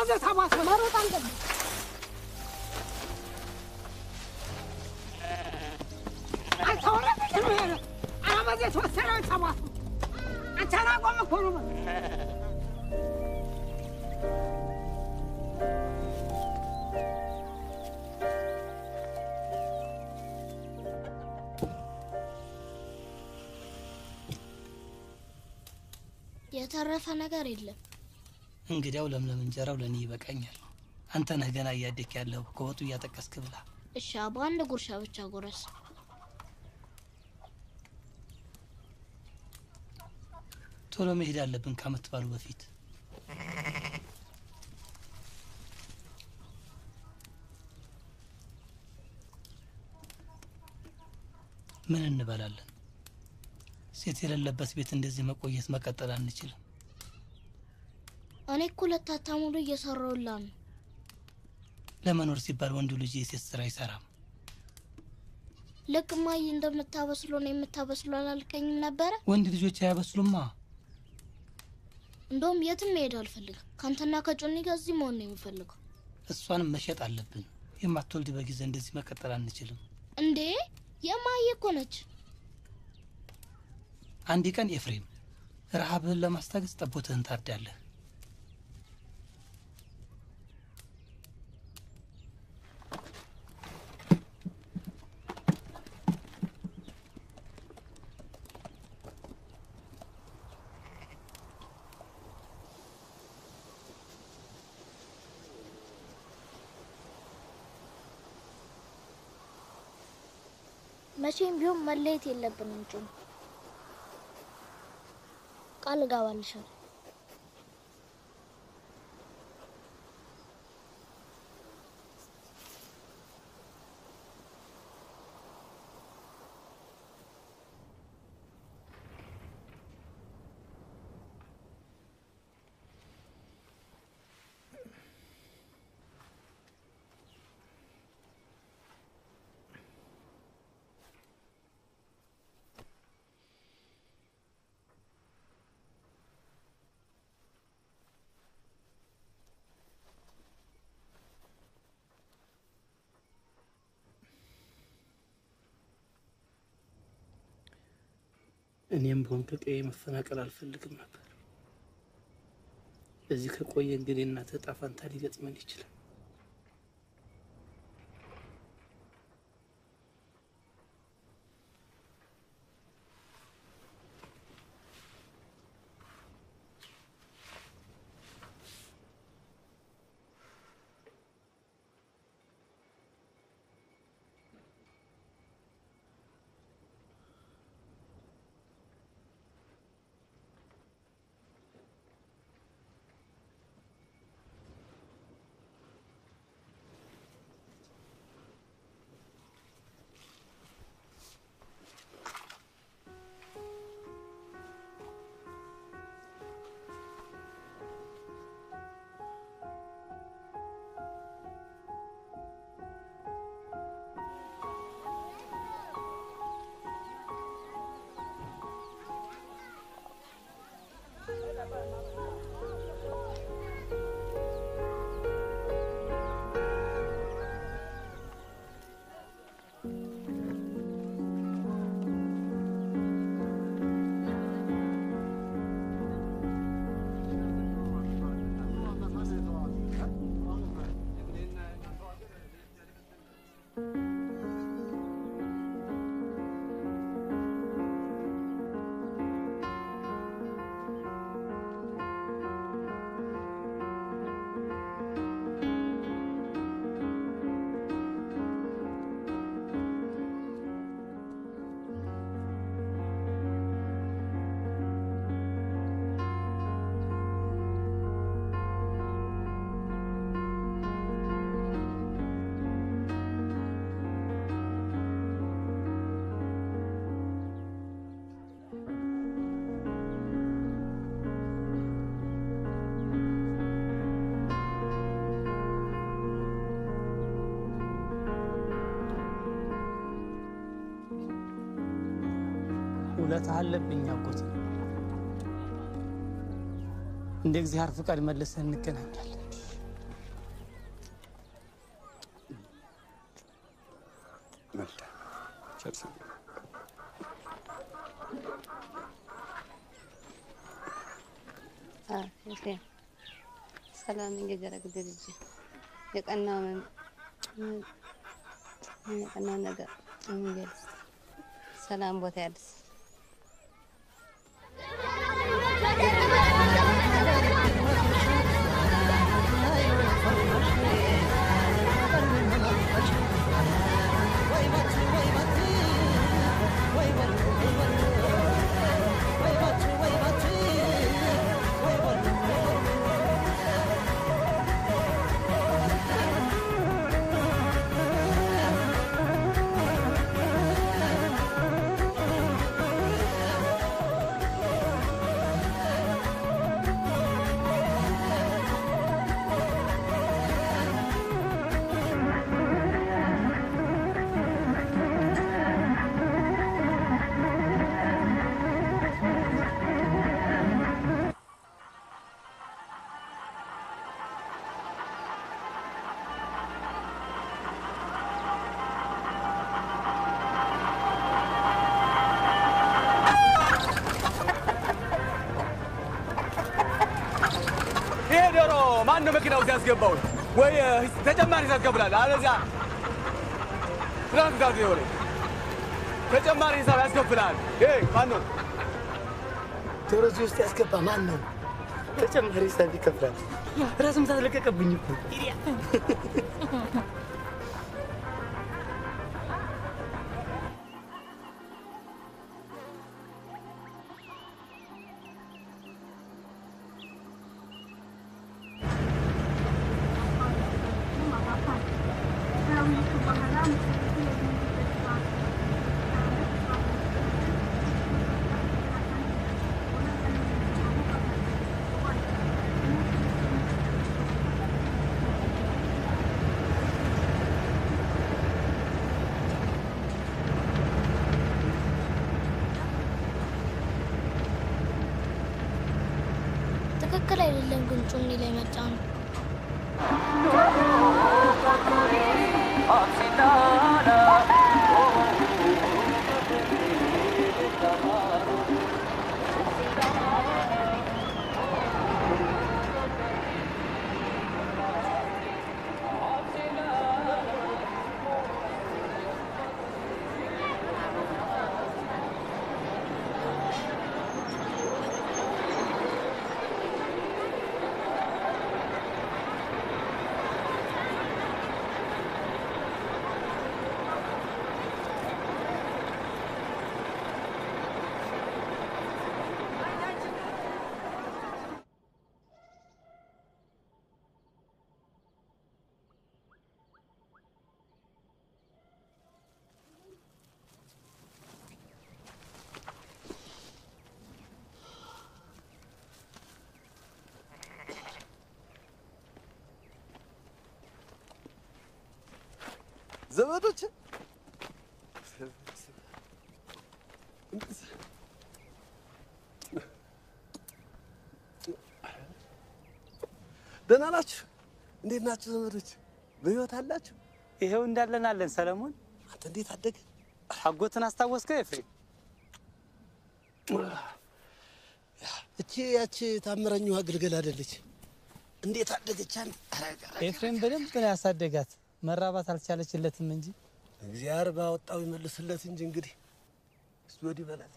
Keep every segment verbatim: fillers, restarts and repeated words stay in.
ده تبعت مرة عندك أتورط المهرة أنا ما زيت وسرعة تبعت أنت أنا أقوم أكون የተረፈ ነገር የለም እንግዲያው ለምለም እንጀራው ለኔ ይበቃኛል አንተ ነህ ገና እያደክ ያለው ከወጡ እያጠቀስክ ብላ እሺ በአንድ ጉርሻ ብቻ ጎረስ ቶሎ መሄድ አለብን ከመትባሉ በፊት ምን እንበላለን ሴት የሌለበት ቤት እንደዚህ መቆየት መቀጠል አንችልም እኔ እኮ ለታታሙሉ እየሰራውላ ነው ለመኖር ሲባል ወንዱ ልጅ የሴት ስራ ይሰራም ለቅማይ እንደምታበስሎ ነው የምታበስሎ አላልከኝም ነበር ወንድ ልጆች አያበስሉማ እንደውም የትም መሄድ አልፈልግም ካንተና ከጮኒ ጋር እዚህ መሆን ነው የምፈልገው እሷንም መሸጥ አለብን የማትወልድ በጊዜ እንደዚህ መቀጠል አንችልም እንዴ የማየ እኮ ነች አንድ ቀን ኤፍሬም ረሃብህን ለማስታገስ ጠቦትህን ታርዳለህ መቼም ቢሆን መለየት የለብንም ጮኒ ቃል ገባልሻለሁ እኔም ቢሆን ከቀዬ መፈናቀል አልፈልግም ነበር እዚህ ከቆየ እንግዲህ እናተ ዕጣ ፈንታ ሊገጥመን ይችላል ውለታ አለብኝ አጎት እንደ እግዚአብሔር ፍቃድ መልሰን እንገናኛለን መልዳ ቸርሰ አ እሺ ሰላም እንገጀረግ ደልጂ የቀናው የቀናው ነገር እንግዲህ ሰላም ቦታ ያድስ ማነው መኪናው ሲያስገባው ወይ ተጨማሪ ያስከፍላል አለዚያ ትራንስፖርት ይሆነ ተጨማሪ ሂሳብ ያስከፍላል ኤ ማነው ቶሮዚ ውስጥ ያስገባ ማን ነው ተጨማሪ ሂሳብ ይከፍላል ራስም ታለቀቀብኝ እኮ ትክክል አይደለም ግን ጮኒ ላይ መጫን ዘመዶች ደህና ናችሁ? እንዴት ናችሁ ዘመዶች? በህይወት አላችሁ? ይሄው እንዳለን አለን ሰለሞን አንተ እንዴት አደገ? አጎትን አስታወስከው ኤፍሬም? እቺ ያቺ ታምረኛዋ ግልገል አይደለች? እንዴት አደገች አንተ? ኤፍሬም በደንብ ነው ያሳደጋት። መራባት አልቻለችለትም እንጂ እግዚአብሔር ባወጣው ይመልስለት እንጂ እንግዲህ እሱ ወዲ በላት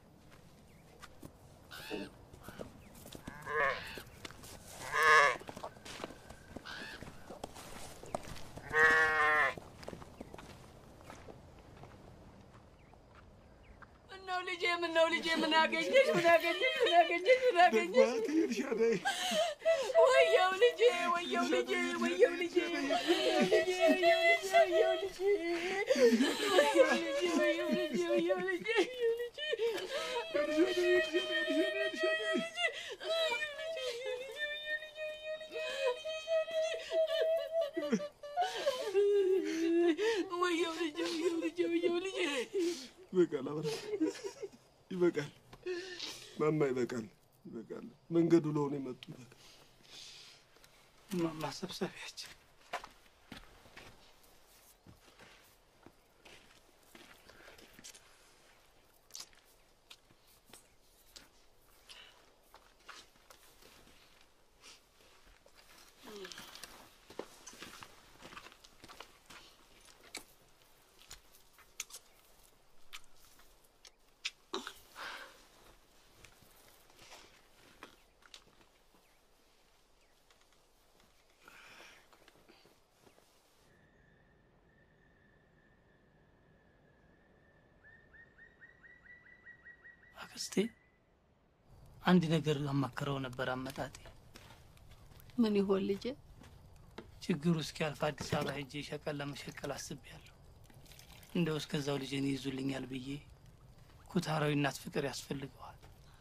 ምነው ልጄ ምነው ልጄ ምን አገኘሽ ምን አገኘሽ ምን አገኘሽ ምን አገኘሽ ወየው ልጄ ወየው ልጄ ወየው ልጄ ወየው ልጄ ወየው ልጄ ወየው ልጄ ወየው ልጄ ወየው ልጄ ወየው ልጄ ወየው ልጄ ይበቃል አብራ ይበቃል ማማ ይበቃል ይበቃል መንገዱ ለሆነ መጡ ይበቃል ማማ ሰብሰቢያች አክስቴ አንድ ነገር አማከረው ነበር አመጣጤ። ምን ይሆን ልጄ? ችግሩ እስኪያልፍ አዲስ አበባ ሄጄ ሸቀል ለመሸቀል አስቤያለሁ። እንደው እስከዛው ልጄን ይዙልኛል ብዬ ኩታራዊ እናት ፍቅር ያስፈልገዋል።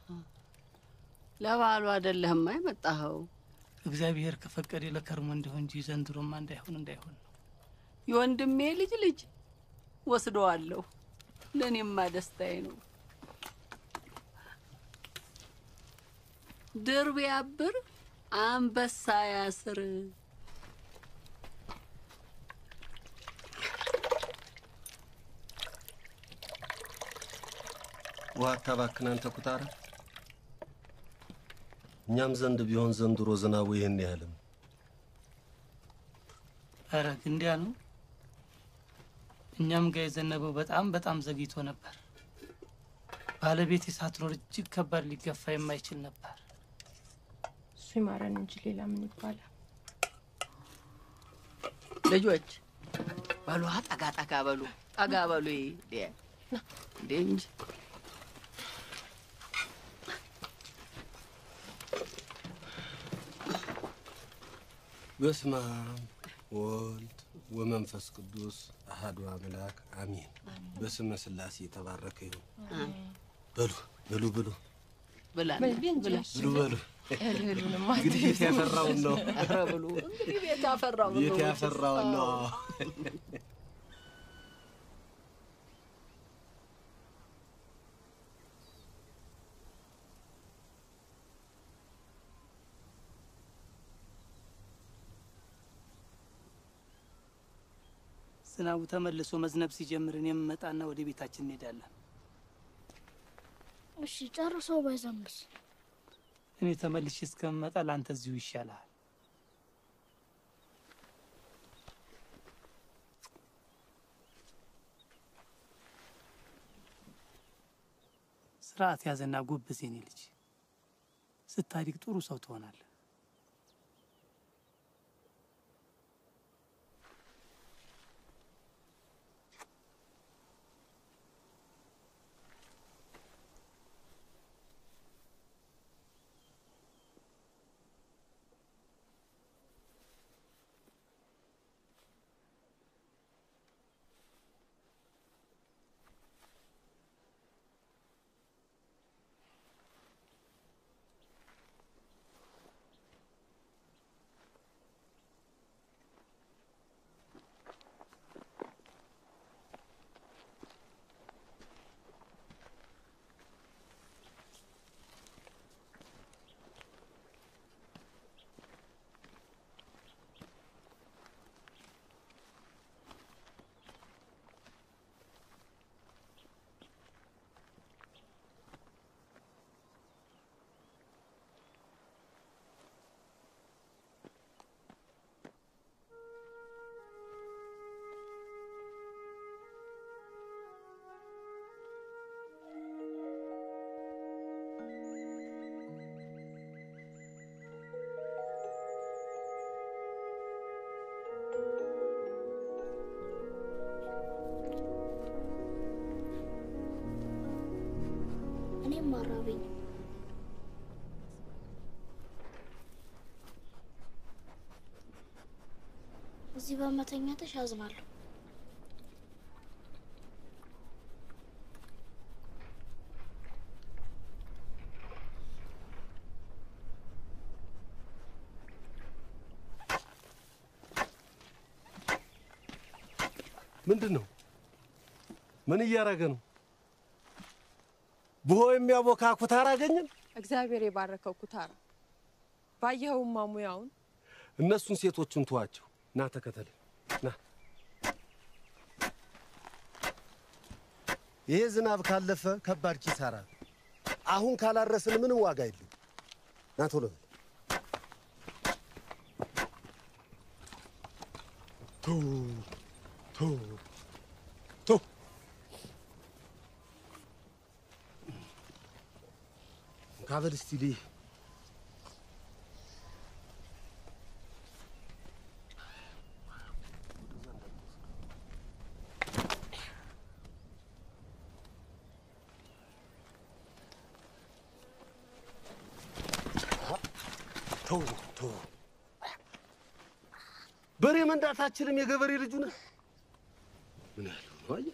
ለባሉ አይደለህም አይመጣው? እግዚአብሔር ከፈቀደ ለከርሞ እንደሆነ እንጂ ዘንድሮማ እንዳይሆን እንዳይሆን ነው። የወንድሜ ልጅ ልጅ ወስደዋለሁ። ለኔማ ደስታዬ ነው። ድር ቢያብር አንበሳ ያስር። ዋታባክን አንተ ኩታራ እኛም ዘንድ ቢሆን ዘንድሮ ዝናቡ ይሄን ያህልም። ኧረ እንዲያ ነው። እኛም ጋር የዘነበው በጣም በጣም ዘግይቶ ነበር። ባለቤቴ ሳትኖር እጅግ ከባድ ሊገፋ የማይችል ነበር። እሱ ይማረን እንጂ ሌላ ምን ይባላል? ልጆች በሉ ጠጋ ጠጋ በሉ ጠጋ በሉ ይዴ እንጂ በስመ አብ ወልድ ወመንፈስ ቅዱስ አሐዱ አምላክ አሜን። በስመ ሥላሴ የተባረከ ይሁን። በሉ በሉ በሉ ብላ ብሉ በሉ። እህሉንም እንግዲህ ቤት ያፈራውን ነው። ኧረ ብሉ እንግዲህ ቤት ያፈራውን ነው። ቤት ያፈራውን ነው። ዝናቡ ተመልሶ መዝነብ ሲጀምር እኔም መጣና ወደ ቤታችን እንሄዳለን። እሺ ጨርሶ ባይዘንብስ? እኔ ተመልሼ እስከምመጣ ላንተ እዚሁ ይሻላል። ስርዓት ያዘና ጎበዝ የኔ ልጅ። ስታድግ ጥሩ ሰው ትሆናለህ። ማራበኝ እዚህ በመተኛትሽ አዝናለሁ። ምንድነው? ምን እያረገ ነው? ቡሆ የሚያቦካ ኩታራ አገኘን። እግዚአብሔር የባረከው ኩታራ ባየኸውማ ሙያውን። እነሱን ሴቶችን ተዋቸው። ና ተከተል ና። ይሄ ዝናብ ካለፈ ከባድ ኪሳራ። አሁን ካላረስን ምንም ዋጋ የለም። ና ቶሎ በል። ቱ ቱ ቱ ካበል እስቲ ልይ። በሬ መንዳታችንም የገበሬ ልጅ ነህ ምን ያለው ነው አየህ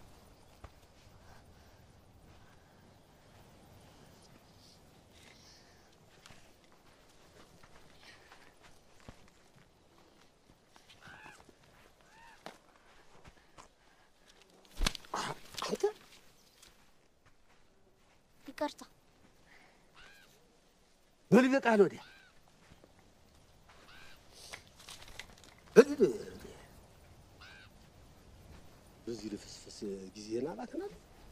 ይቅርታ በል ይበቃል ወዲያ በዚህ ልፍስፍስ ጊዜና አባክናል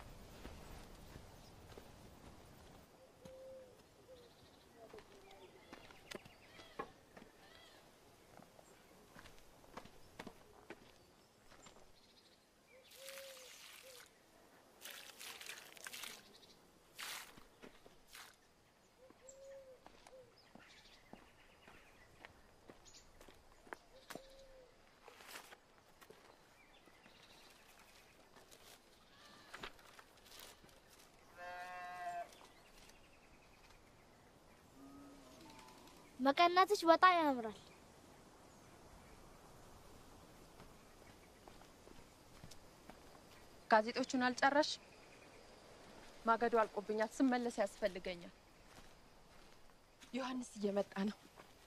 መቀነትሽ በጣም ያምራል ጋዜጦቹን አልጨረሽ ማገዶ አልቆብኛል ስመለስ ያስፈልገኛል ዮሐንስ እየመጣ ነው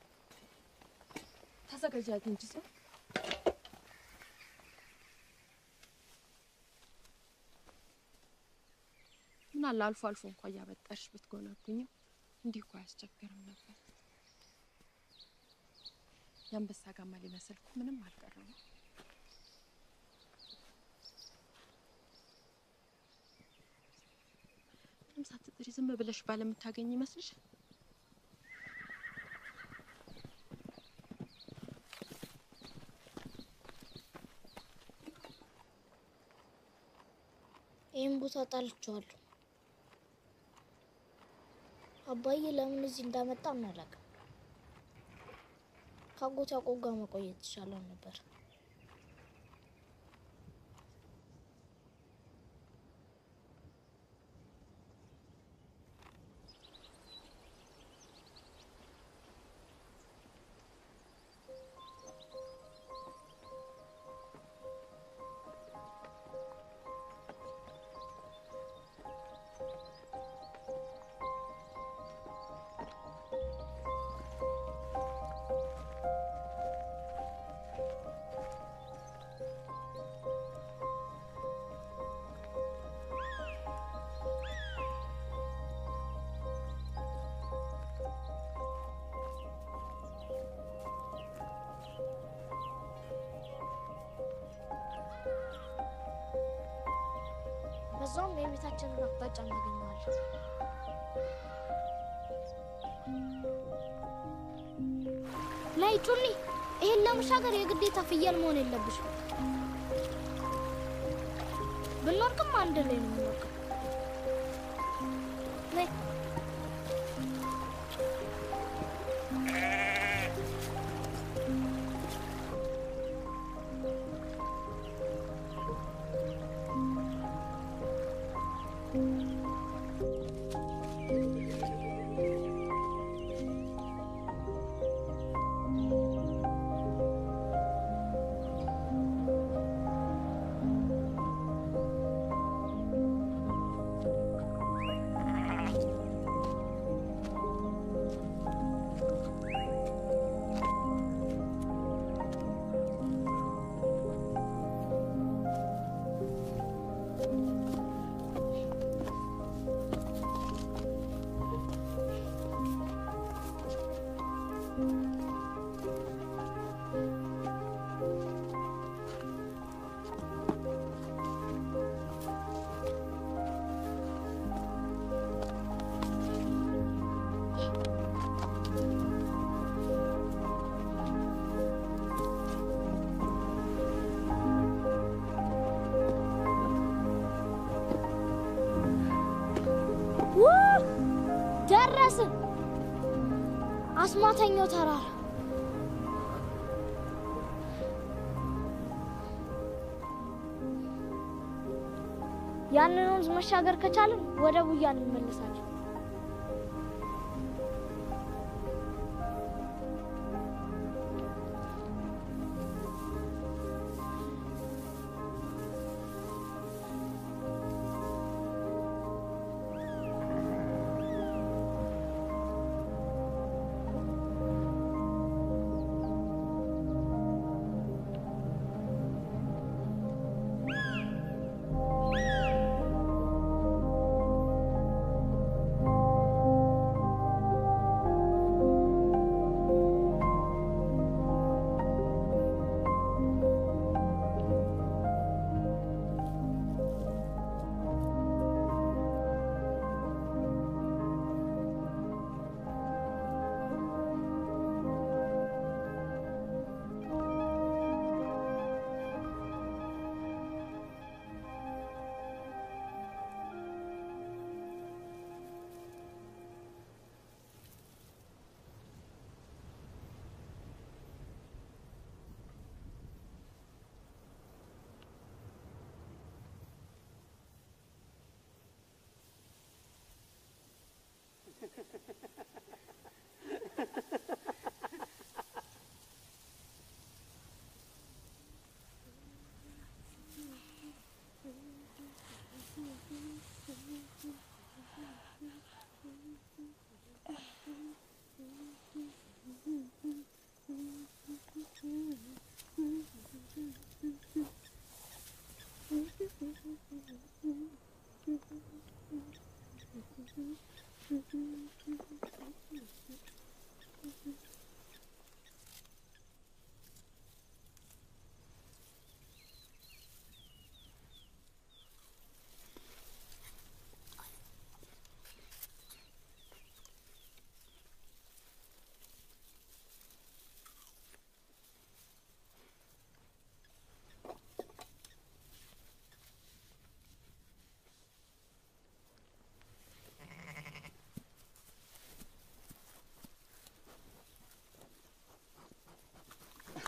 ተዘጋጃት እንጂ ሰው ምን አለ አልፎ አልፎ እንኳን ያበጣሽ ብትጎናጉኝ እንዲህ እኮ አያስቸግርም ነበር ያንበሳ ጋማ ሊመስልኩ ምንም አልቀረም ምንም ሳትጥሪ ዝም ብለሽ ባለምታገኝ ይመስልሽ ይሄን ቦታ ጣልቻለሁ አባዬ ለምን እዚህ እንዳመጣ እናላቀ ካጎታ ቆጋ መቆየት ይችላል ነበር በዛም የቤታችንን አቅጣጫ እናገኛለን ላይ ጩኒ ይሄን ለመሻገር የግዴታ ፍየል መሆን የለብሽም ብንወርቅም አንድ ላይ ነው የምንወርቀው ላይ ደረስን አስማተኛው ተራራ ያንን ወንዝ መሻገር ከቻልን ወደ ቡያ እንመለሳለን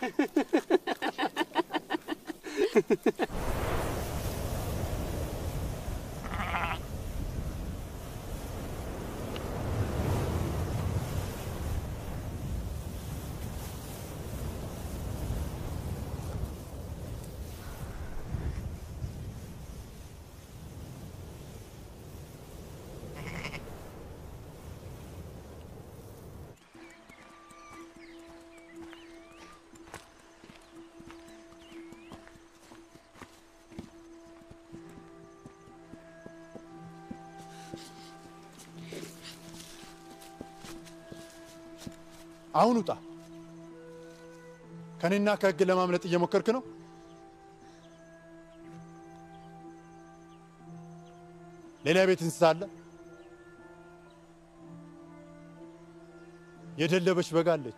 አሁን ውጣ ከኔና ከህግ ለማምለጥ እየሞከርክ ነው ሌላ ቤት እንስሳ አለ የደለበች በጋለች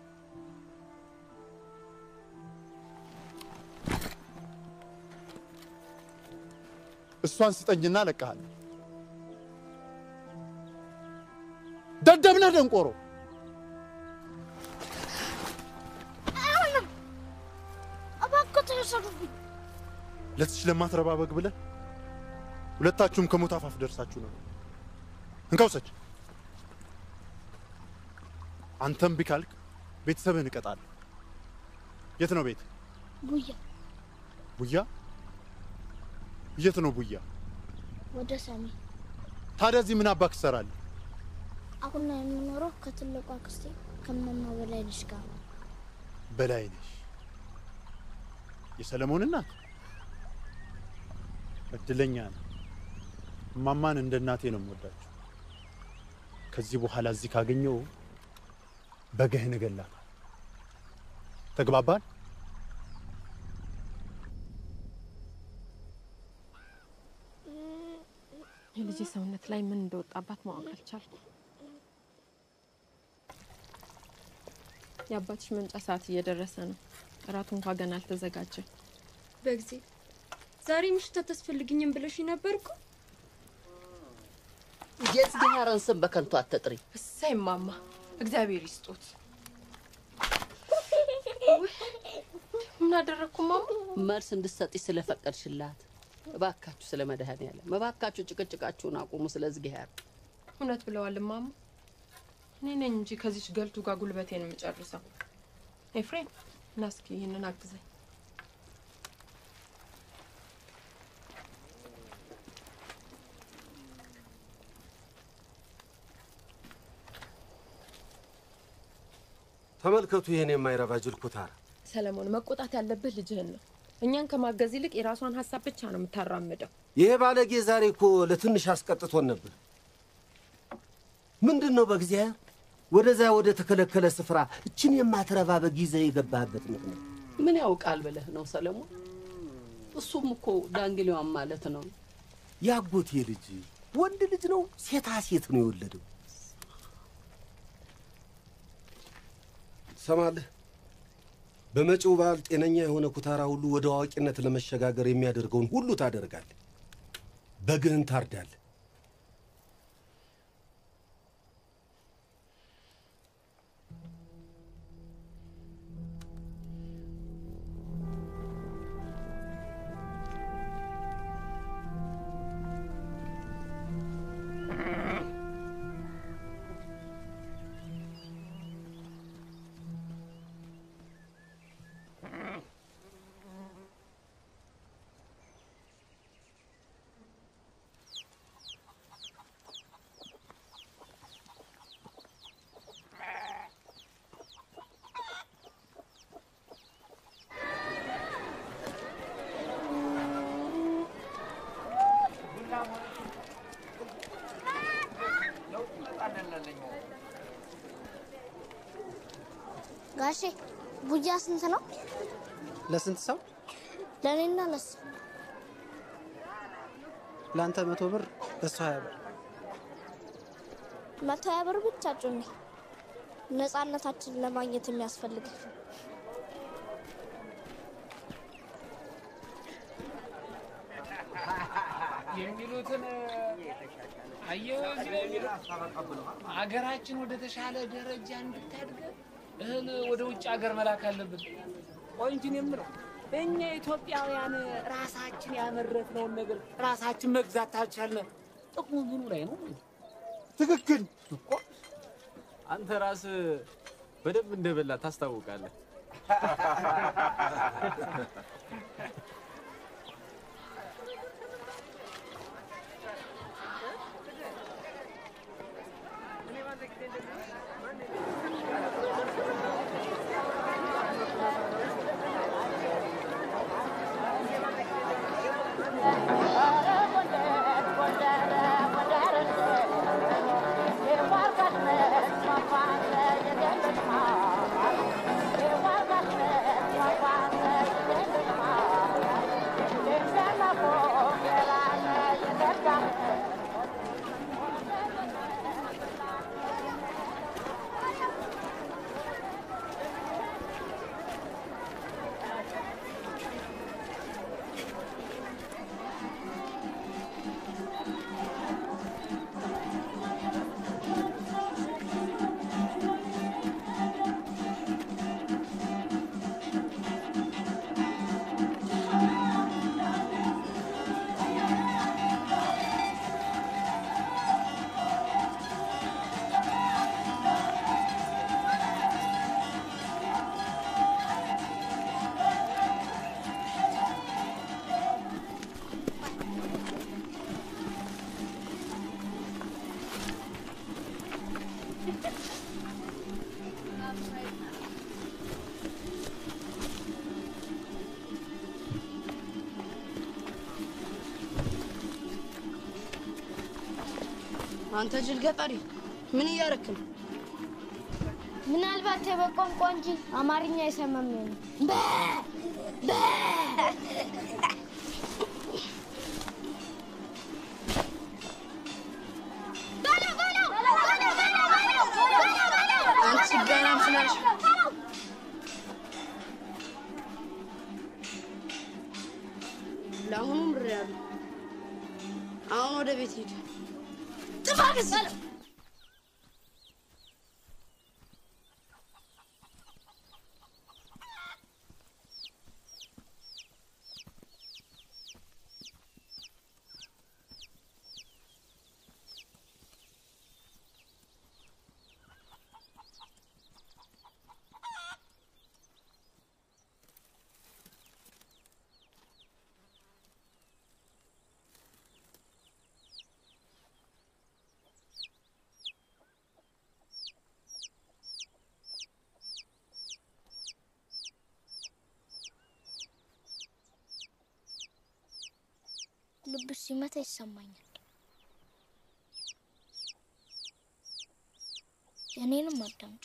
እሷን ስጠኝና ለቀሃል ደደብነ ደንቆሮ ለትሽ ለማትረባ በግ ብለ ሁለታችሁም ከሞት አፋፍ ደርሳችሁ ነው እንካውሰች አንተም ቢካልክ ቤተሰብህን እቀጣለሁ የት ነው ቤት ቡያ ቡያ የት ነው ቡያ ወደ ሰሜን ታዲያ እዚህ ምን አባክ ትሰራለህ አሁን ነው የምኖረው ከትልቋ አክስቴ ከመማ በላይነሽ ጋር በላይነሽ የሰለሞን እናት እድለኛ ነህ ማማን እንደ እናቴ ነው የምወዳቸው ከዚህ በኋላ እዚህ ካገኘው በገህን ገላታ ተግባባን የልጅ ሰውነት ላይ ምን እንደወጣባት ማወቅ አልቻልኩም የአባትሽ መምጫ ሰዓት እየደረሰ ነው እራቱ እንኳን ገና አልተዘጋጀም በጊዜ ዛሬ ምሽት ተስፈልግኝም ብለሽ ነበርኩ የጽጌሃራን ስም በከንቱ አትጥሪ እሰይ ማማ እግዚአብሔር ይስጦት ምን አደረኩ ማማ መልስ እንድትሰጪ ስለፈቀድሽላት እባካችሁ ስለመድኃኒዓለም እባካችሁ ጭቅጭቃችሁን አቁሙ ስለጽጌሃራ እውነት ብለዋል ማማ እኔ ነኝ እንጂ ከዚች ገልቱ ጋር ጉልበቴን የምጨርሰው ኤፍሬም ናስኪ ይሄንን አግዘኝ ተመልከቱ ይሄን የማይረባ ጅል ኩታራ ሰለሞን መቆጣት ያለብህ ልጅህን ነው እኛን ከማገዝ ይልቅ የራሷን ሐሳብ ብቻ ነው የምታራምደው ይሄ ባለጌ ዛሬ እኮ ለትንሽ አስቀጥቶን ነበር ምንድነው በእግዚአብሔር ወደዛ ወደ ተከለከለ ስፍራ እችን የማትረባ በጊዜ የገባበት ምክንያት ምን ያውቃል ብለህ ነው ሰለሞን እሱም እኮ ዳንግሊዋን ማለት ነው ያጎቴ ልጅ ወንድ ልጅ ነው ሴታ ሴት ነው የወለደው ሰማለህ በመጪው በዓል ጤነኛ የሆነ ኩታራ ሁሉ ወደ አዋቂነት ለመሸጋገር የሚያደርገውን ሁሉ ታደርጋለህ በግህን ታርዳለህ ጋሼ ቡያ ስንት ነው ለስንት ሰው ለኔና ለስ ላንተ መቶ ብር ለሱ ሃያ ብር መቶ ሃያ ብር ብቻ ጩኒ ነፃነታችንን ለማግኘት የሚያስፈልግ የሚሉትን አየው እዚህ አገራችን ወደ ተሻለ ደረጃ እንድታድግ እህል ወደ ውጭ ሀገር መላክ አለብን። ቆይ እንጂ እኔ የምለው እኛ ኢትዮጵያውያን ራሳችን ያመረትነውን ነገር ራሳችን መግዛት ታልቻልን ጥቅሙ ምኑ ላይ ነው? ትክክል እኮ አንተ ራስህ በደንብ እንደበላ ታስታውቃለህ። አንተ ጅል ገጠሪ ምን እያረክ ነው? ምናልባት የበቋንቋ እንጂ አማርኛ አይሰማም ነው። በ በ አንቺ ገናም ስለሽ ለአሁኑ ምሬያለሁ። አሁን ወደ ቤት ሂድ። ተፋገስ ልብስ ሲመታ ይሰማኛል። የኔንም አዳምጪ።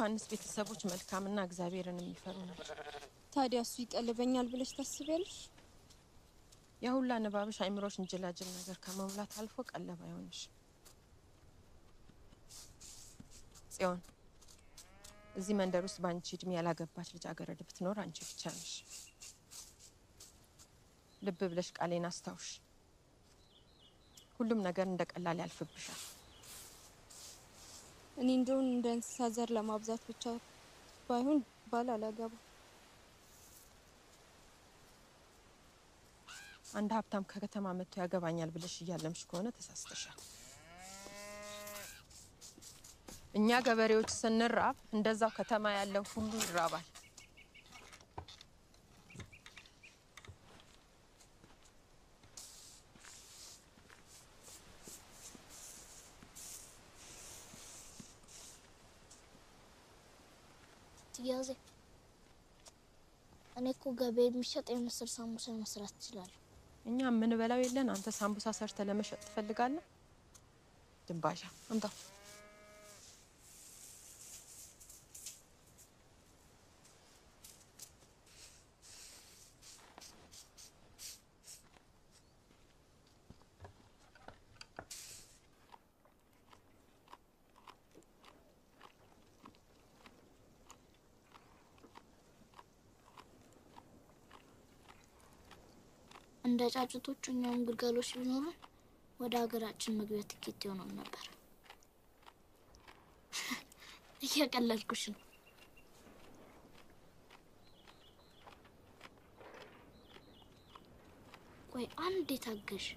የዮሐንስ ቤተሰቦች መልካምና እግዚአብሔርን የሚፈሩ ናቸው። ታዲያ እሱ ይቀልበኛል ብለሽ ታስቢያለሽ? የሁላ ንባብሽ አይምሮሽ እንጅላጅል ነገር ከመሙላት አልፎ ቀለብ አይሆንሽ። ጽዮን እዚህ መንደር ውስጥ ባንቺ እድሜ ያላገባች ልጃገረድ ብትኖር አንቺ ብቻ ነሽ። ልብ ብለሽ ቃሌን አስታውሽ። ሁሉም ነገር እንደቀላል ያልፍብሻል። እኔ እንደው እንደ እንስሳ ዘር ለማብዛት ብቻ ባይሆን ባል አላገባ። አንድ ሀብታም ከከተማ መጥቶ ያገባኛል ብለሽ እያለምሽ ከሆነ ተሳስተሻል። እኛ ገበሬዎች ስንራብ እንደዛው ከተማ ያለው ሁሉ ይራባል። ትያዘ እኔ እኮ ገበያ የሚሸጥ የምስር ሳምቡሳ መስራት ይችላል። እኛ ምን በላው የለን አንተ ሳምቡሳ ሰርተ ለመሸጥ ትፈልጋለህ? ድንባሻ አምጣ። እንደ ጫጩቶቹ እኛም ግልገሎች ቢኖሩ ወደ ሀገራችን መግቢያ ትኬት ይሆናል ነበር። እየቀለድኩሽ ነው። ቆይ አንዴ ታገሽ።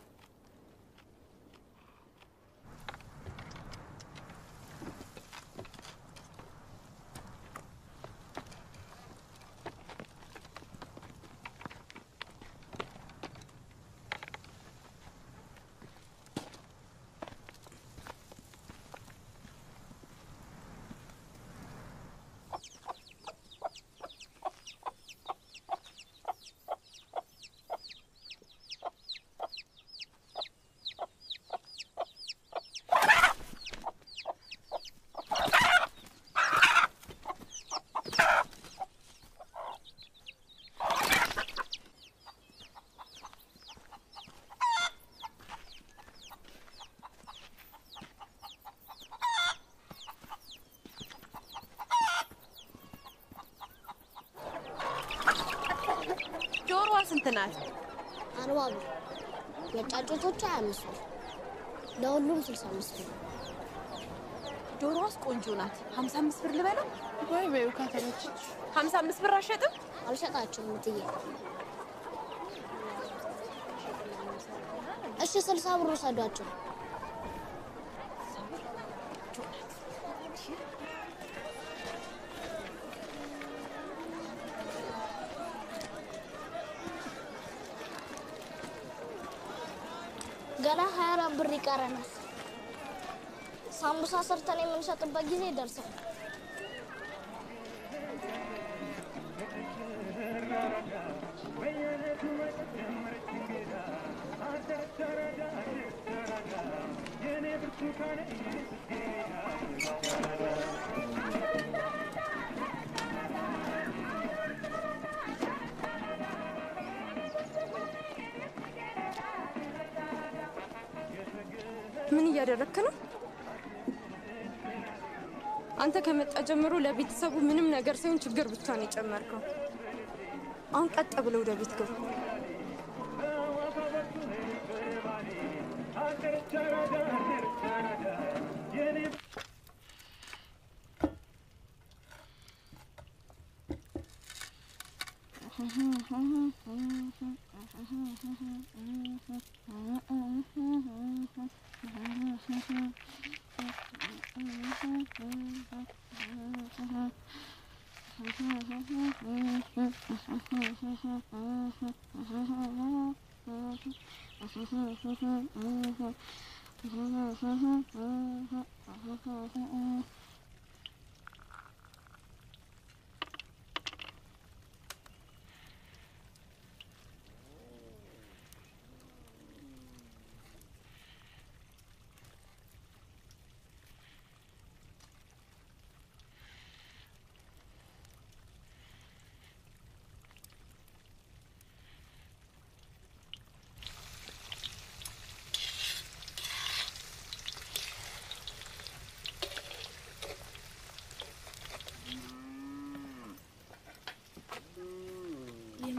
ስንት ናት? አርባ ብር። የጫጩቶቹ አምስት ብር። ለሁሉም ስልሳ አምስት ብር። ዶሮዋስ ቆንጆ ናት። ሀምሳ አምስት ብር ልበለው? ወይ ወይ ካተረች ሀምሳ አምስት ብር አሸጥም? አልሸጣችሁም እትዬ። እሺ ስልሳ ብር ወሰዷቸው። ገና ሀያ አራት ብር ይቀረናል። ሳምቡሳ ሰርተን የምንሸጥበት ጊዜ ደርሷል። ምን እያደረክ ነው? አንተ ከመጣ ጀምሮ ለቤተሰቡ ምንም ነገር ሳይሆን ችግር ብቻ ነው የጨመርከው። አሁን ቀጥ ብለው ወደ ቤት ገቡ።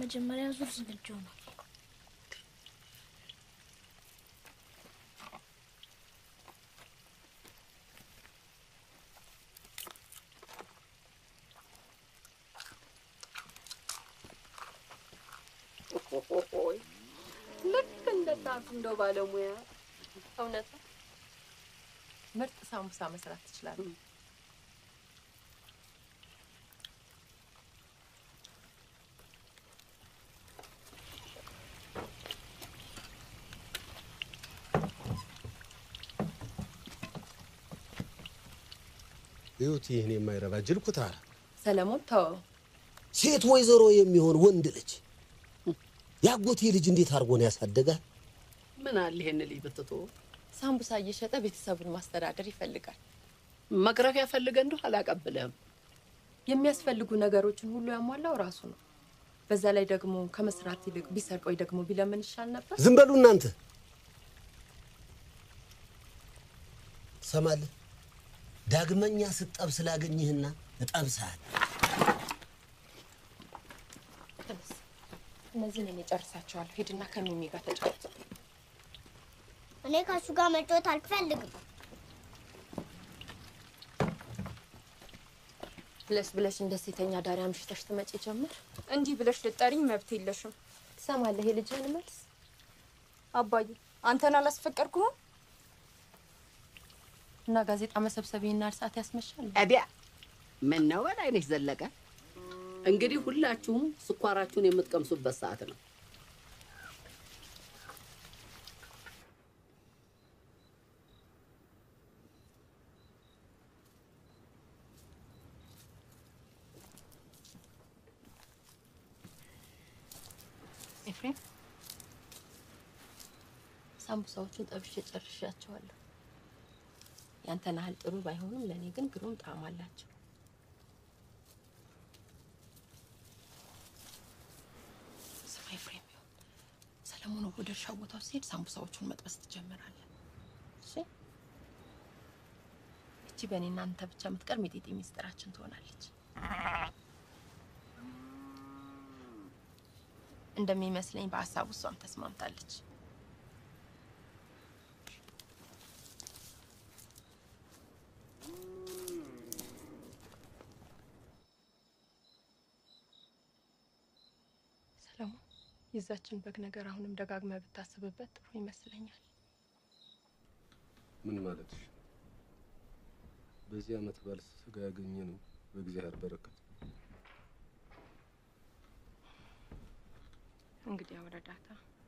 ለመጀመሪያ ዙር ዝግጁ ነው። ልክ እንደታቱ እንደው ባለሙያ እውነት ምርጥ ሳምቡሳ መስራት ትችላለህ። ይሁት ይሄን የማይረባ ጅል ኩታራ ሰለሞን ተው። ሴት ወይዘሮ የሚሆን ወንድ ልጅ ያጎቴ ልጅ እንዴት አርጎ ነው ያሳደጋል? ምን አለ ይሄን ልጅ ብትቶ ሳምቡሳ እየሸጠ ቤተሰቡን ማስተዳደር ይፈልጋል። መቅረፊያ ፈልገ እንደው አላቀብልህም። የሚያስፈልጉ ነገሮችን ሁሉ ያሟላው ራሱ ነው። በዛ ላይ ደግሞ ከመስራት ይልቅ ቢሰርቆይ ደግሞ ቢለምን ይሻል ነበር። ዝም በሉ እናንተ። ሰማለ ዳግመኛ ስጠብ ስላገኘህና እጠብሳት። እነዚህ ነው የጨርሳቸዋለሁ። ሄድና ከሚሚ ጋር ተጫወት። እኔ ከሱ ጋር መጫወት አልፈልግም። ብለሽ ብለሽ እንደ ሴተኛ ዳሪ አምሽተሽ ትመጪ ጀመር። እንዲህ ብለሽ ልጠሪኝ መብት የለሽም። ትሰማለህ? የልጅህን መልስ። አባዬ አንተን አላስፈቀድኩህም እና ጋዜጣ መሰብሰቢያና እርሳት ያስመሻል። አዲያ ምን ነው በላይነሽ ዘለቀ? እንግዲህ ሁላችሁም ስኳራችሁን የምትቀምሱበት ሰዓት ነው። ኤፍሬም ሳምቡሳዎቹን ጠብሼ ጨርሻቸዋለሁ። ያንተን ያህል ጥሩ ባይሆንም ለኔ ግን ግሩም ጣዕም አላቸው። ስማ ኤፍሬም፣ ሰለሞን ወደ እርሻው ቦታው ሲሄድ ሳምቡሳዎቹን መጥበስ ትጀምራለህ። እሺ? እቺ በእኔና አንተ ብቻ የምትቀር ሚጢጢ ሚስጥራችን ትሆናለች። እንደሚመስለኝ በሐሳቡ እሷም ተስማምታለች። ሰለሞን የዛችን በግ ነገር አሁንም ደጋግመህ ብታስብበት ጥሩ ይመስለኛል። ምን ማለትሽ? በዚህ ዓመት ባል ስጋ ያገኘ ነው በእግዚአብሔር በረከት። እንግዲህ አወረዳታ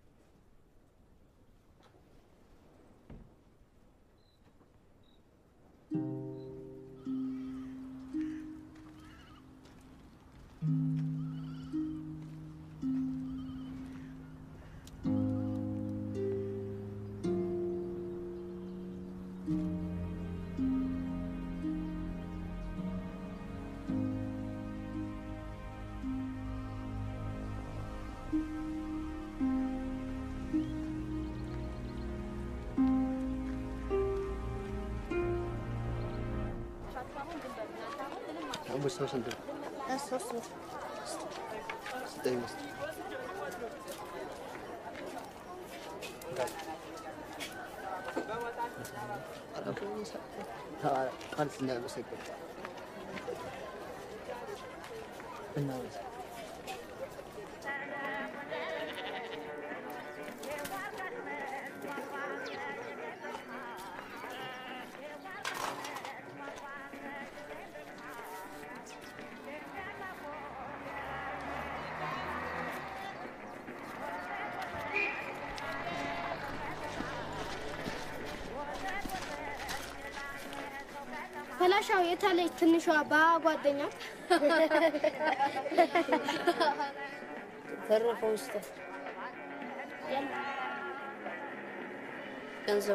አንበሳው ስንት ነው? ሶስት ነው። ስጠኝ ውስጥ ቃልስ እንዳመሰግን እና ፈላሻው የታለች ትንሿ ባጓደኛ ተረፈው ውስጥ ገንዘቡ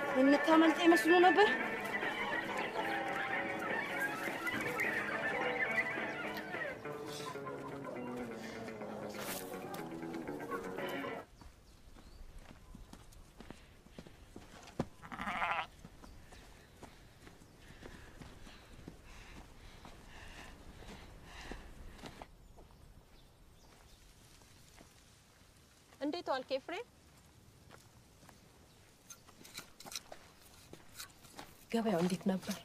የምታመልጥ መስሎ ነበር። እንዴት ዋልክ ኤፍሬም? ገበያው እንዴት ነበር?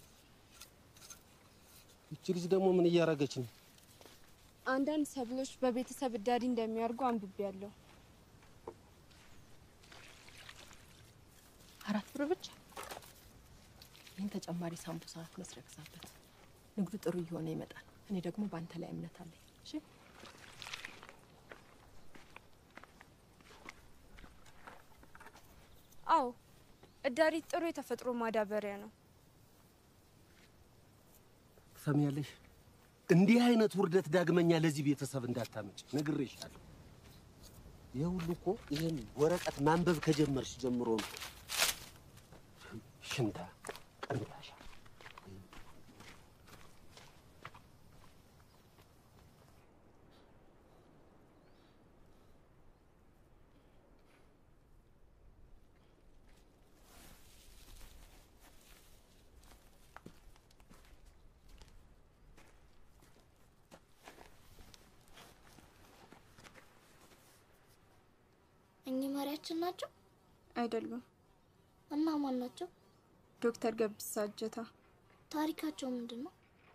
እቺ ልጅ ደግሞ ምን እያረገች ነው? አንዳንድ ሰብሎች በቤተሰብ እዳሪ እንደሚያርጉ አንብቤያለሁ። አራት ብር ብቻ? ይህን ተጨማሪ ሳምቡሳ መስረክሳበት። ንግዱ ጥሩ እየሆነ ይመጣል። እኔ ደግሞ ባንተ ላይ እምነት አለኝ። እሺ? አዎ፣ እዳሪ ጥሩ የተፈጥሮ ማዳበሪያ ነው። ሰሚያለሽ? እንዲህ አይነት ውርደት ዳግመኛ ለዚህ ቤተሰብ እንዳታመጭ ነግሬሻለሁ። ይሁሉ እኮ ይሄን ወረቀት ማንበብ ከጀመርሽ ጀምሮ ነው። ሽንታ ቀንታሻ እኚህ መሪያችን ናቸው? አይደሉም። እና ማን ናቸው? ዶክተር ገብሳ እጀታ። ታሪካቸው ምንድነው?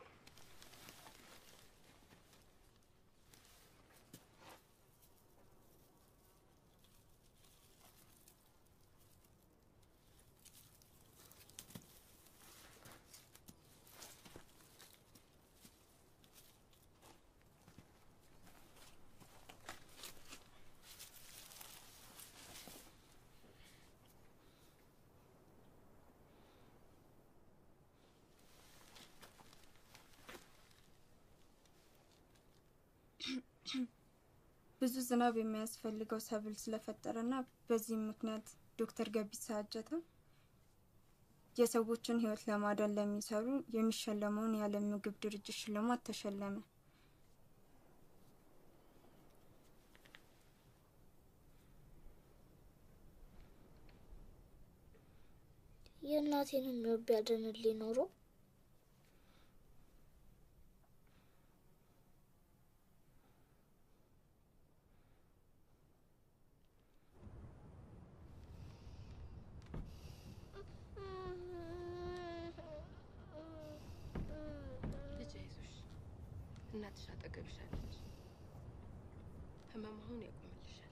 ብዙ ዝናብ የሚያስፈልገው ሰብል ስለፈጠረና በዚህም ምክንያት ዶክተር ገብሳ እጀታ የሰዎችን ሕይወት ለማዳን ለሚሰሩ የሚሸለመውን የዓለም ምግብ ድርጅት ሽልማት ተሸለመ። የእናቴንም ልብ ያድንልኝ ኖሮ እናትሽ አጠገብሽ አለች። ህመምሽን ያቆምልሻል።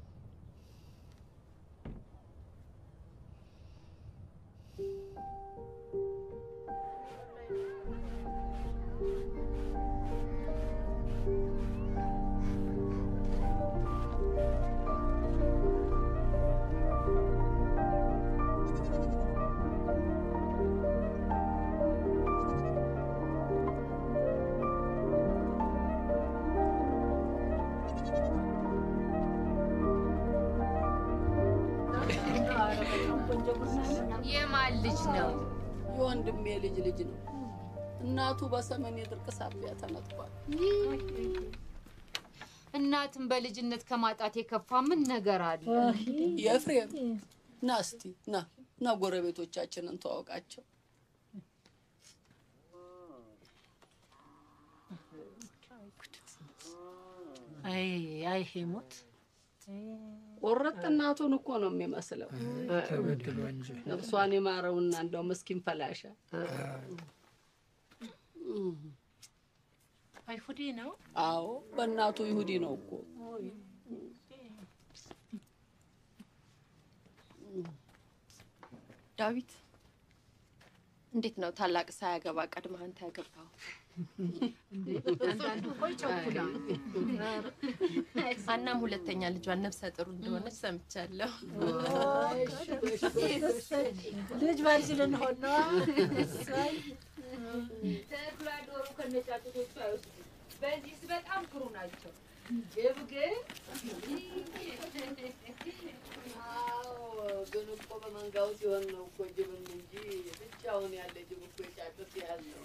የማን ልጅ ነው? የወንድሜ ልጅ ልጅ ነው። እናቱ በሰመን የድርቅ ሳቢያ ተነጥቋል። እናትን በልጅነት ከማጣት የከፋ ምን ነገር አለ? የኤፍሬም ና እስቲ ና ና ጎረቤቶቻችንን ተዋወቃቸው። አይ አይ ሄሞት ቆረጥ እናቱን እኮ ነው የሚመስለው። ተበድሎ እንጂ ነፍሷን ይማረውና እንደው ምስኪን ፈላሻ። አይሁዲ ነው? አዎ በእናቱ ይሁዲ ነው እኮ። ዳዊት እንዴት ነው ታላቅ ሳያገባ ቀድመህ አንተ ያገባው? አንዳንዱ ቆይ ቸኩላ አናም ሁለተኛ ልጇን ነፍሰ ጥሩ እንደሆነች ሰምቻለሁ። ልጅ ባልሽ ልንሆን ነው። ተኩላ ዶሮ ከነጫጩቶቹ አይወስዱ። በዚህስ በጣም ኩሩ ናቸው። ጅብ ግን አዎ ግን እኮ በመንጋው ሲሆን ነው እኮ ጅብም እንጂ ብቻውን ያለ ጅብ እኮ የጫጩት ያለው።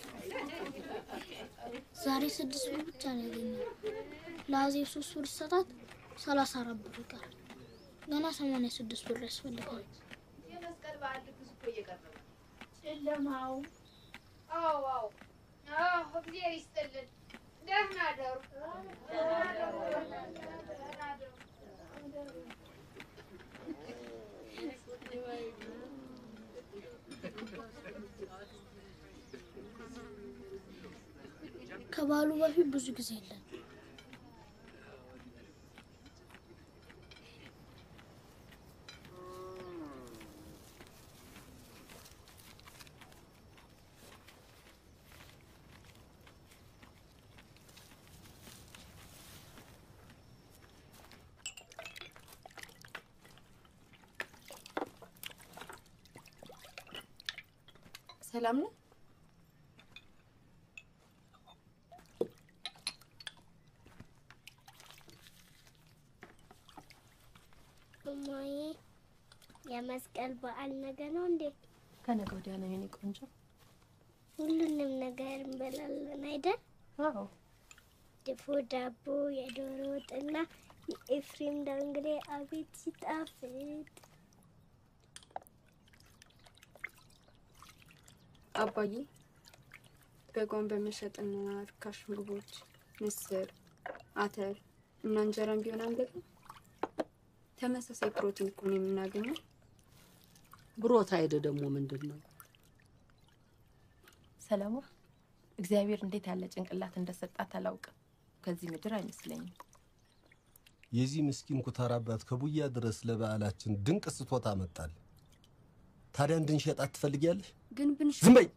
ዛሬ ስድስት ብር ብቻ ነው ያገኘው። ለአዜብ ሶስት ብር ሰጣት፣ ሰላሳ አራት ብር ይቀራል። ገና ሰማንያ ስድስት ብር ያስፈልጋል። የመስቀል በዓል ድግስ እኮ እየቀረበ ጨለማው። አዎ አዎ አዎ እግዚአብሔር ይስጥልን። ደህና ደሩ። ደህና ደሩ። ከባሉ በፊት ብዙ ጊዜ የለን። ሰላም ነው? እማዬ የመስቀል በዓል ነገ ነው እንዴ? ከነገ ወዲያ ነው የኔ ቆንጆ። ሁሉንም ነገር እንበላለን አይደል? አዎ። ድፎ ዳቦ፣ የዶሮ ወጥና የኤፍሬም ዳንግሌ አቤት ሲጣፍጥ። አባዬ በጎን በመሸጥና ርካሽ ምግቦች ምስር፣ አተር እና እንጀራም ቢሆን አንገት ተመሳሳይ ፕሮቲን እኮ ነው የምናገኘው። ብሮታይድ ደግሞ ምንድን ነው? ሰላማ እግዚአብሔር እንዴት ያለ ጭንቅላት እንደሰጣት አላውቅም። ከዚህ ምድር አይመስለኝም። የዚህ ምስኪን ኩታራ አባት ከቡያ ድረስ ለበዓላችን ድንቅ ስጦታ አመጣል። ታዲያ እንድንሸጣት ትፈልጊያለሽ? ግን ብንሽ ዝም በይ።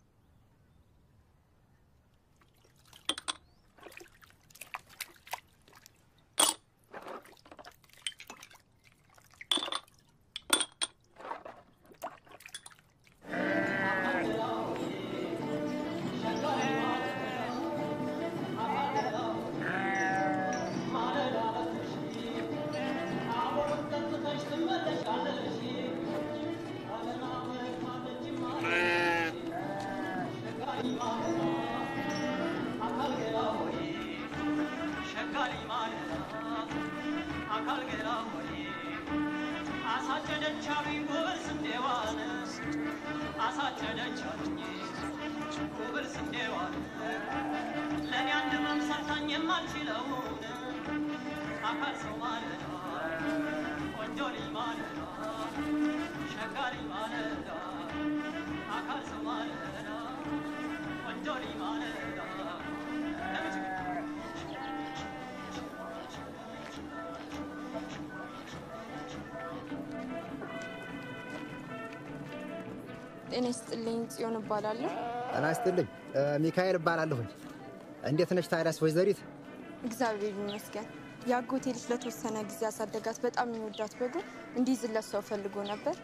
ጤና ይስጥልኝ። ጽዮን እባላለሁ። ጤና ይስጥልኝ። ሚካኤል እባላለሁ። እንዴት ነሽ ታዲያስ ወይዘሪት? እግዚአብሔር ይመስገን። ያጎቴ ልጅ ለተወሰነ ጊዜ አሳደጋት። በጣም የሚወዳት በጉ እንዲይዝለት ሰው ፈልጎ ነበር።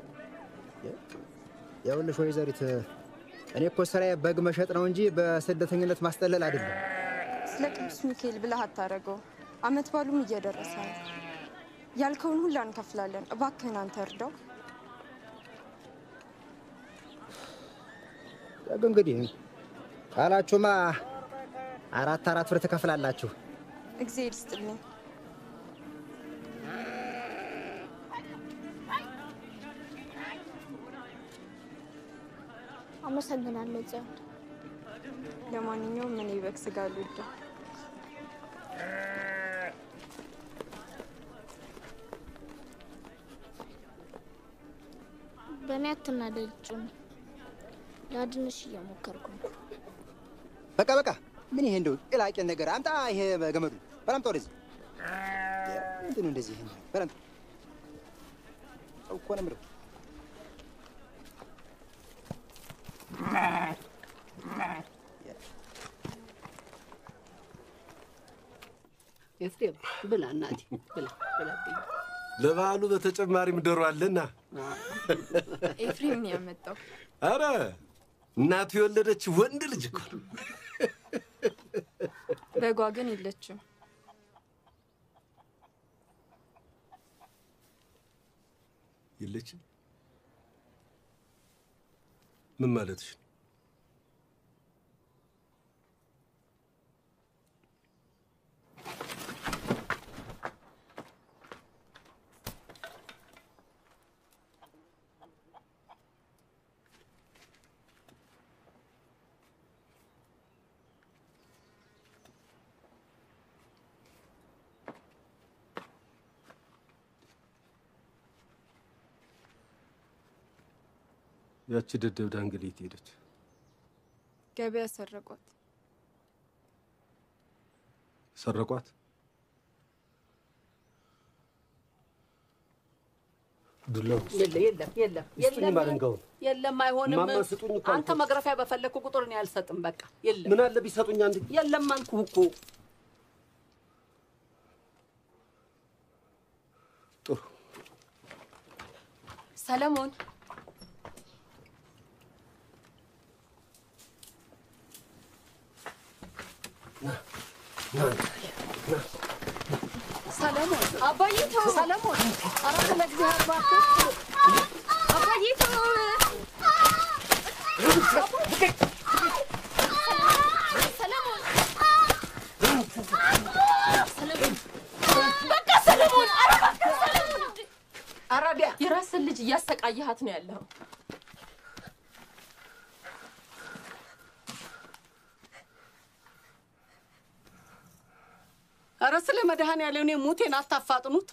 ይኸውልሽ ወይዘሪት፣ እኔ እኮ ስራዬ በግ መሸጥ ነው እንጂ በስደተኝነት ማስጠለል አይደለም። ስለ ቅዱስ ሚካኤል ብለህ አታረገው። አመት ባሉም እየደረሰ ነው። ያልከውን ሁላ እንከፍላለን። እባክህን አንተ እርዳው። እንግዲህ ካላችሁማ አራት አራት ብር ትከፍላላችሁ። እግዚአብሔር ይስጥልኝ። አመሰግናለሁ ጽዮን። ለማንኛውም ምን ይበክ ስጋ ልውዳ በእኔ አትናደድ ጩን። ላድንሽ እየሞከርኩ ነው። በቃ በቃ ምን ይሄ እንደው ጥላቄን ነገር አምጣ። ይሄ ገመዱ በላምጣ ወደዚህ። ምንድን ነው እንደዚህ? ይሄ በላምጣ እኮ ነው የምለው። ኤፍሬም ብላ እናቴ ብላ ብላ። ለበዓሉ በተጨማሪም ዶሮ አለና ኤፍሬም ነው ያመጣው። አረ እናቱ የወለደች ወንድ ልጅ እኮ ነው። በጓ ግን የለችም። የለችም? ምን ማለትሽ? ያቺ ደደብ ዳንግሌ የት ሄደች? ገበያ ሰረቋት። ሰረቋት? ዱላው የለም የለም የለም የለም ማለንጋው የለም አይሆንም። ማማ ስጡኝ እኮ አንተ መግረፊያ በፈለኩ ቁጥር ነው ያልሰጥም። በቃ የለም። ምን አለ ቢሰጡኝ አንድ የለም አልኩህ እኮ። ጥሩ ሰለሞን ሰለሞን አባዬ ተው። ሰለሞን ኧረ ለእግዚአብሔር እባክህ አባዬ ተው። ሰለሞን ሰለሞን በቃ ሰለሞን ኧረ እባክህ ሰለሞን። ኧረ ቢያ የራስን ልጅ እያሰቃየሃት ነው ያለው። ኧረ ስለ መድኃኒዓለም እኔ ሙቴን አታፋጥኑት።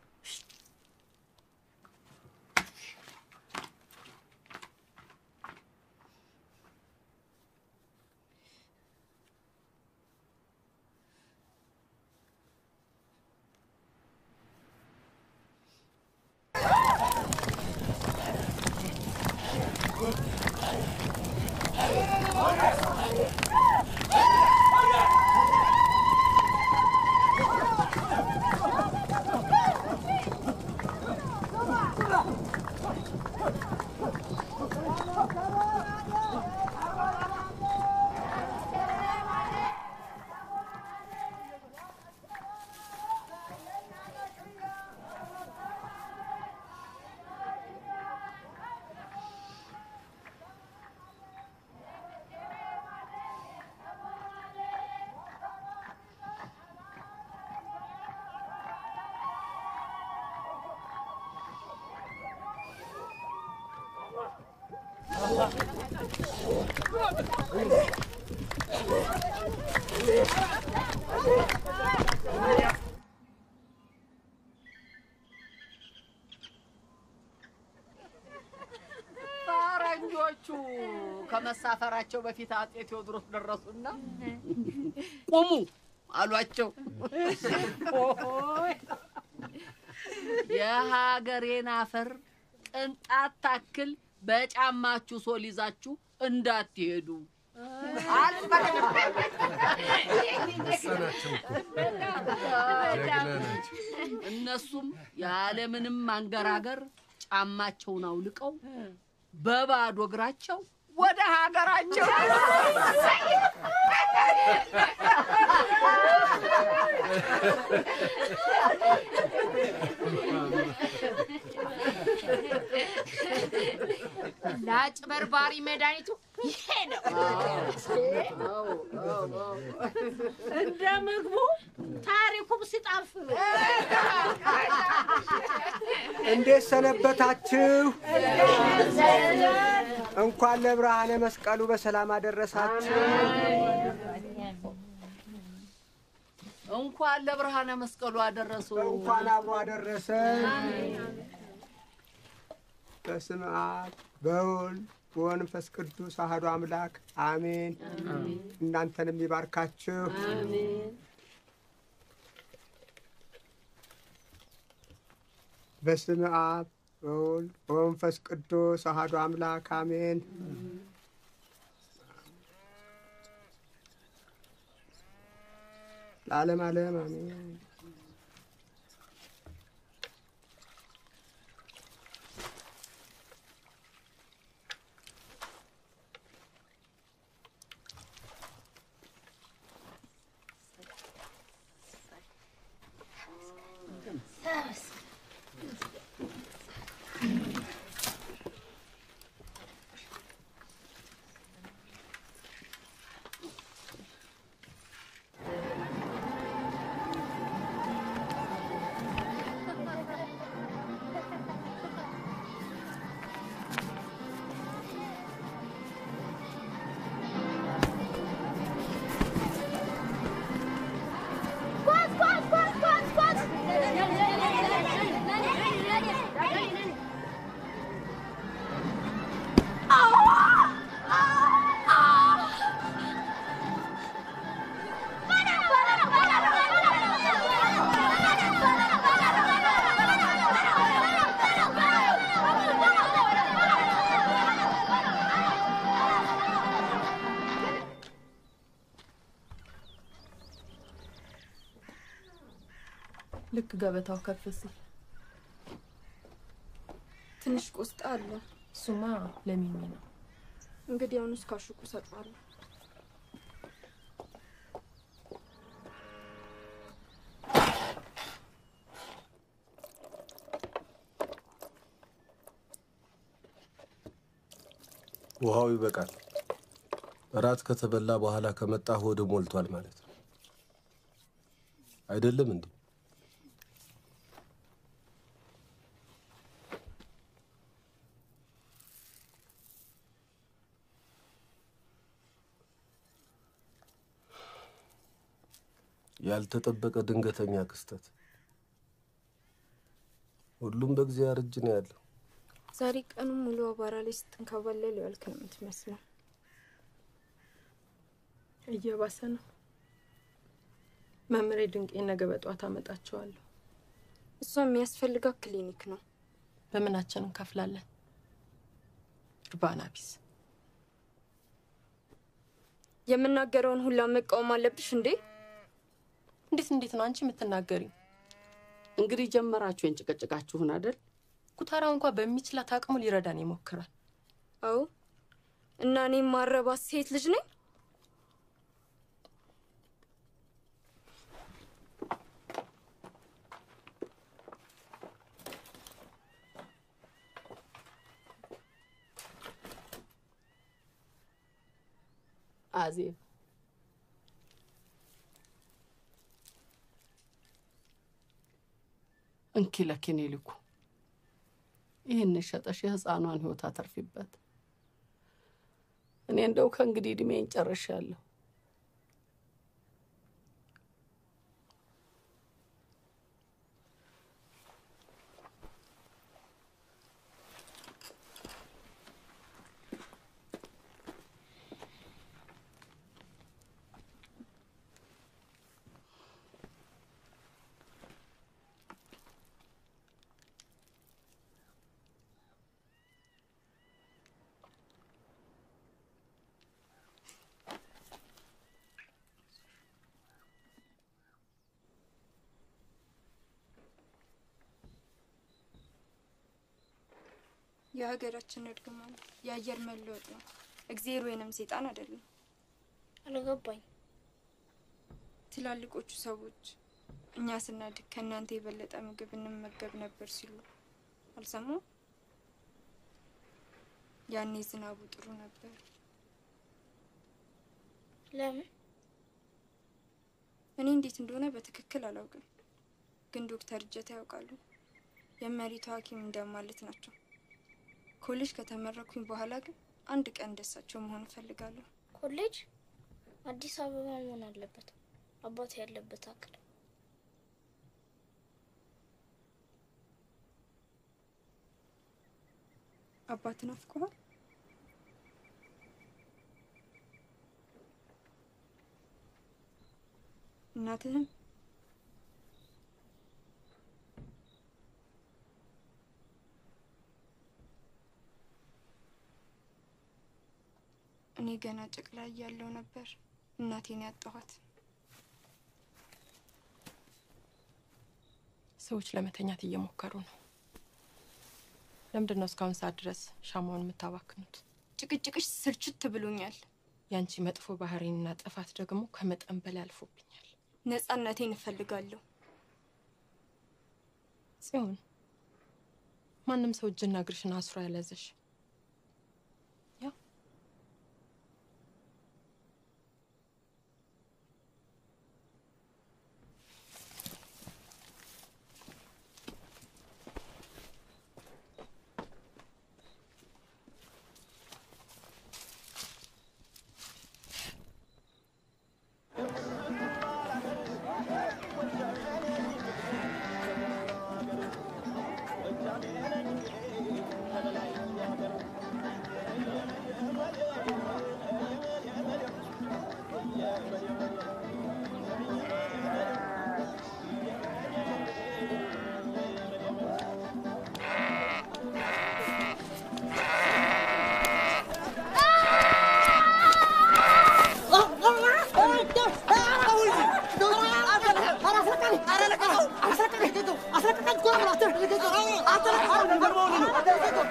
ፈረንጆቹ ከመሳፈራቸው በፊት አጤ ቴዎድሮስ ደረሱና ቆሙ አሏቸው። የሀገሬን አፈር ቅንጣት ታክል በጫማችሁ ሶል ይዛችሁ እንዳትሄዱ እነሱም ያለምንም ማንገራገር ጫማቸውን አውልቀው በባዶ እግራቸው ወደ ሀገራቸው ለአጭበርባሪ መድኃኒቱ ይሄ ነው። እንደ ምግቡ ታሪኩም ሲጣፍ። እንዴት ሰነበታችሁ? እንኳን ለብርሃነ መስቀሉ በሰላም አደረሳችሁ። እንኳን ለብርሃነ መስቀሉ አደረሱ። እንኳን አብሮ አደረሰን። በስመ አብ በወልድ በመንፈስ ቅዱስ አሐዱ አምላክ አሜን። እናንተንም ይባርካችሁ። በስመ አብ በወልድ በመንፈስ ቅዱስ አሐዱ አምላክ አሜን። ለዓለም ዓለም አሜን። ኳስ ኳስ ኳስ ኳስ ኳስ ልክ ገበታው ከፍ ሲል ትንሽ ቆስጣ አለ። እሱማ ለሚሚ ነው። እንግዲህ አሁንስ ካሽኩ ሰጣለሁ። ውሃው ይበቃል። እራት ከተበላ በኋላ ከመጣ ሆድ ሞልቷል ማለት ነው አይደለም እንዴ? ያልተጠበቀ ድንገተኛ ክስተት። ሁሉም በእግዚአብሔር እጅ ነው ያለው። ዛሬ ቀኑ ሙሉ አባራ ላይ ስትንከባለል ያልክ ነው የምትመስለው። እየባሰ ነው። መምሬ ድንቄ ነገ በጧት አመጣቸዋለሁ። እሷ የሚያስፈልጋት ክሊኒክ ነው። በምናችን እንከፍላለን? እርባና ቢስ። የምናገረውን ሁላ መቃወም አለብሽ እንዴ? እንዴት እንዴት ነው አንቺ የምትናገሪው? እንግዲህ ጀመራችሁ እንጭቅጭቃችሁን አይደል? ኩታራው እንኳን በሚችላት አቅሙ ሊረዳን ይሞክራል። አው እና እኔ ማረባት ሴት ልጅ ነኝ? አዜብ እንኪ ለኪኔ ልኩ ይህን ሸጠሽ የህፃኗን ህይወት አተርፊበት። እኔ እንደው ከእንግዲህ እድሜን ጨርሻለሁ። የሀገራችን እድገት የአየር መለወጥ ነው። እግዚአብሔር ወይንም ሰይጣን አይደለም። አልገባኝ። ትላልቆቹ ሰዎች እኛ ስናድግ ከእናንተ የበለጠ ምግብ እንመገብ ነበር ሲሉ አልሰሙ? ያኔ ዝናቡ ጥሩ ነበር። ለምን? እኔ እንዴት እንደሆነ በትክክል አላውቅም፣ ግን ዶክተር እጀታ ያውቃሉ። የመሪቱ ሐኪም እንደማለት ናቸው። ኮሌጅ ከተመረኩኝ በኋላ ግን አንድ ቀን ደሳቸው መሆን ፈልጋለሁ። ኮሌጅ አዲስ አበባ መሆን አለበት። አባቴ ያለበት አክል አባት ናፍቆሃል? እናትህም? እኔ ገና ጨቅላ እያለሁ ነበር እናቴን ያጣኋት። ሰዎች ለመተኛት እየሞከሩ ነው። ለምንድን ነው እስካሁን ሰዓት ድረስ ሻማውን የምታባክኑት? ጭቅጭቅሽ ስልችት ብሎኛል። ያንቺ መጥፎ ባህሪና ጥፋት ደግሞ ከመጠን በላይ አልፎብኛል። ነፃነቴን እፈልጋለሁ። ጽዮን፣ ማንም ሰው እጅና እግርሽን አስሮ ያለዘሽ Aralakay! ለቀቀው አስለቀቀኝ እኮ ነው አተ ለቀቀው አትለቀቀው ነገር ነው አትለቀቀው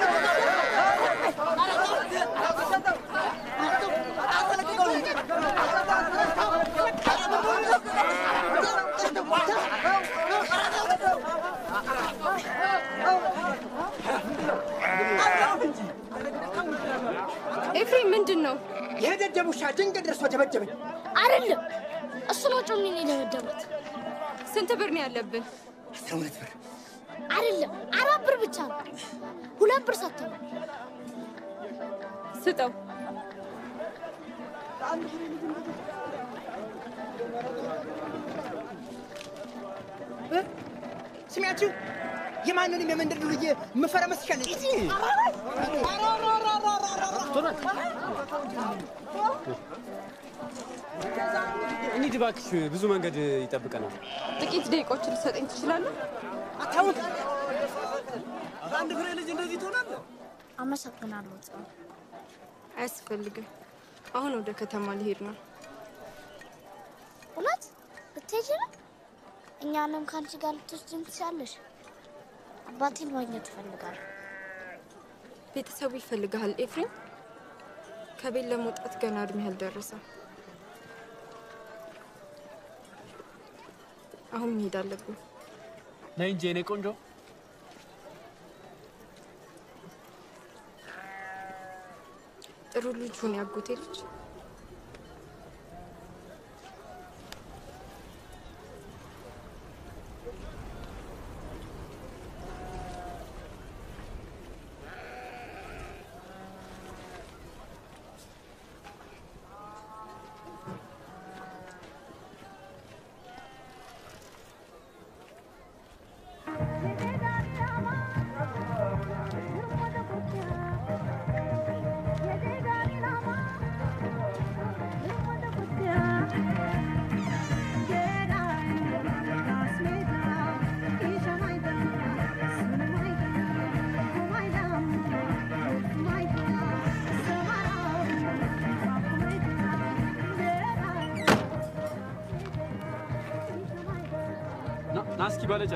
ኤፍሬም ምንድን ነው የደደቡሻ ድንገት ደርሶ ደበደበኝ አይደለም እሱ ነው ጮሚን የደበደባት ስንት ብር ነው ያለብን አስራ ሁለት ብር አይደለም አራት ብር ብቻ ነው ሁለት ብር ሰጥተው ስጠው ስሚያችሁ የማንንም የመንደር ዱርዬ መፈረመስ ይሻላል እጂ እንሂድ እባክሽ ብዙ መንገድ ይጠብቀናል ጥቂት ደቂቆችን ልትሰጠኝ ትችላለህ አታውቅ አንድ ፍሬ ልጅ እንደዚህ ትሆናለህ አመሰግናለሁ አያስፈልግም አሁን ወደ ከተማ ልሄድ ነው እውነት ልትሄጂ ነው እኛንም ካንቺ ጋር ልትወስጂን ትችያለሽ አባቴን ማግኘት እፈልጋለሁ ቤተሰቡ ይፈልጋል ኤፍሬም ከቤት ለመውጣት ገና እድሜ አልደረሰም አሁን መሄድ አለብን ነይ እንጂ የኔ ቆንጆ ጥሩ ልጅ ሆነ ያጎቴ ልጅ ናስኪ ባለጫ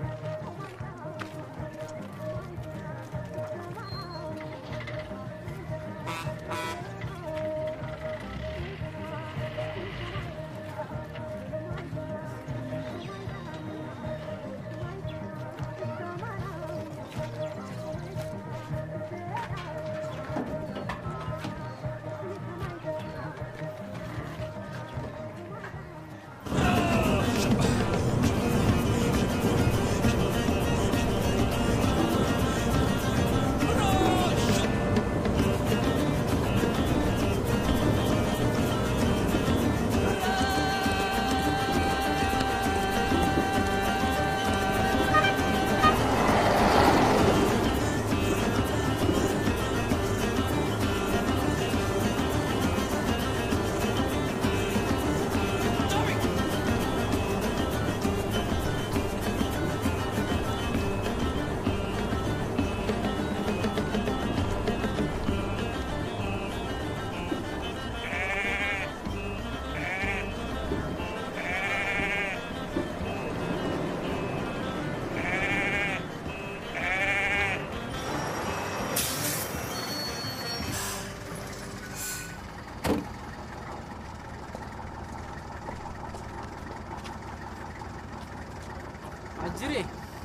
አጅሬ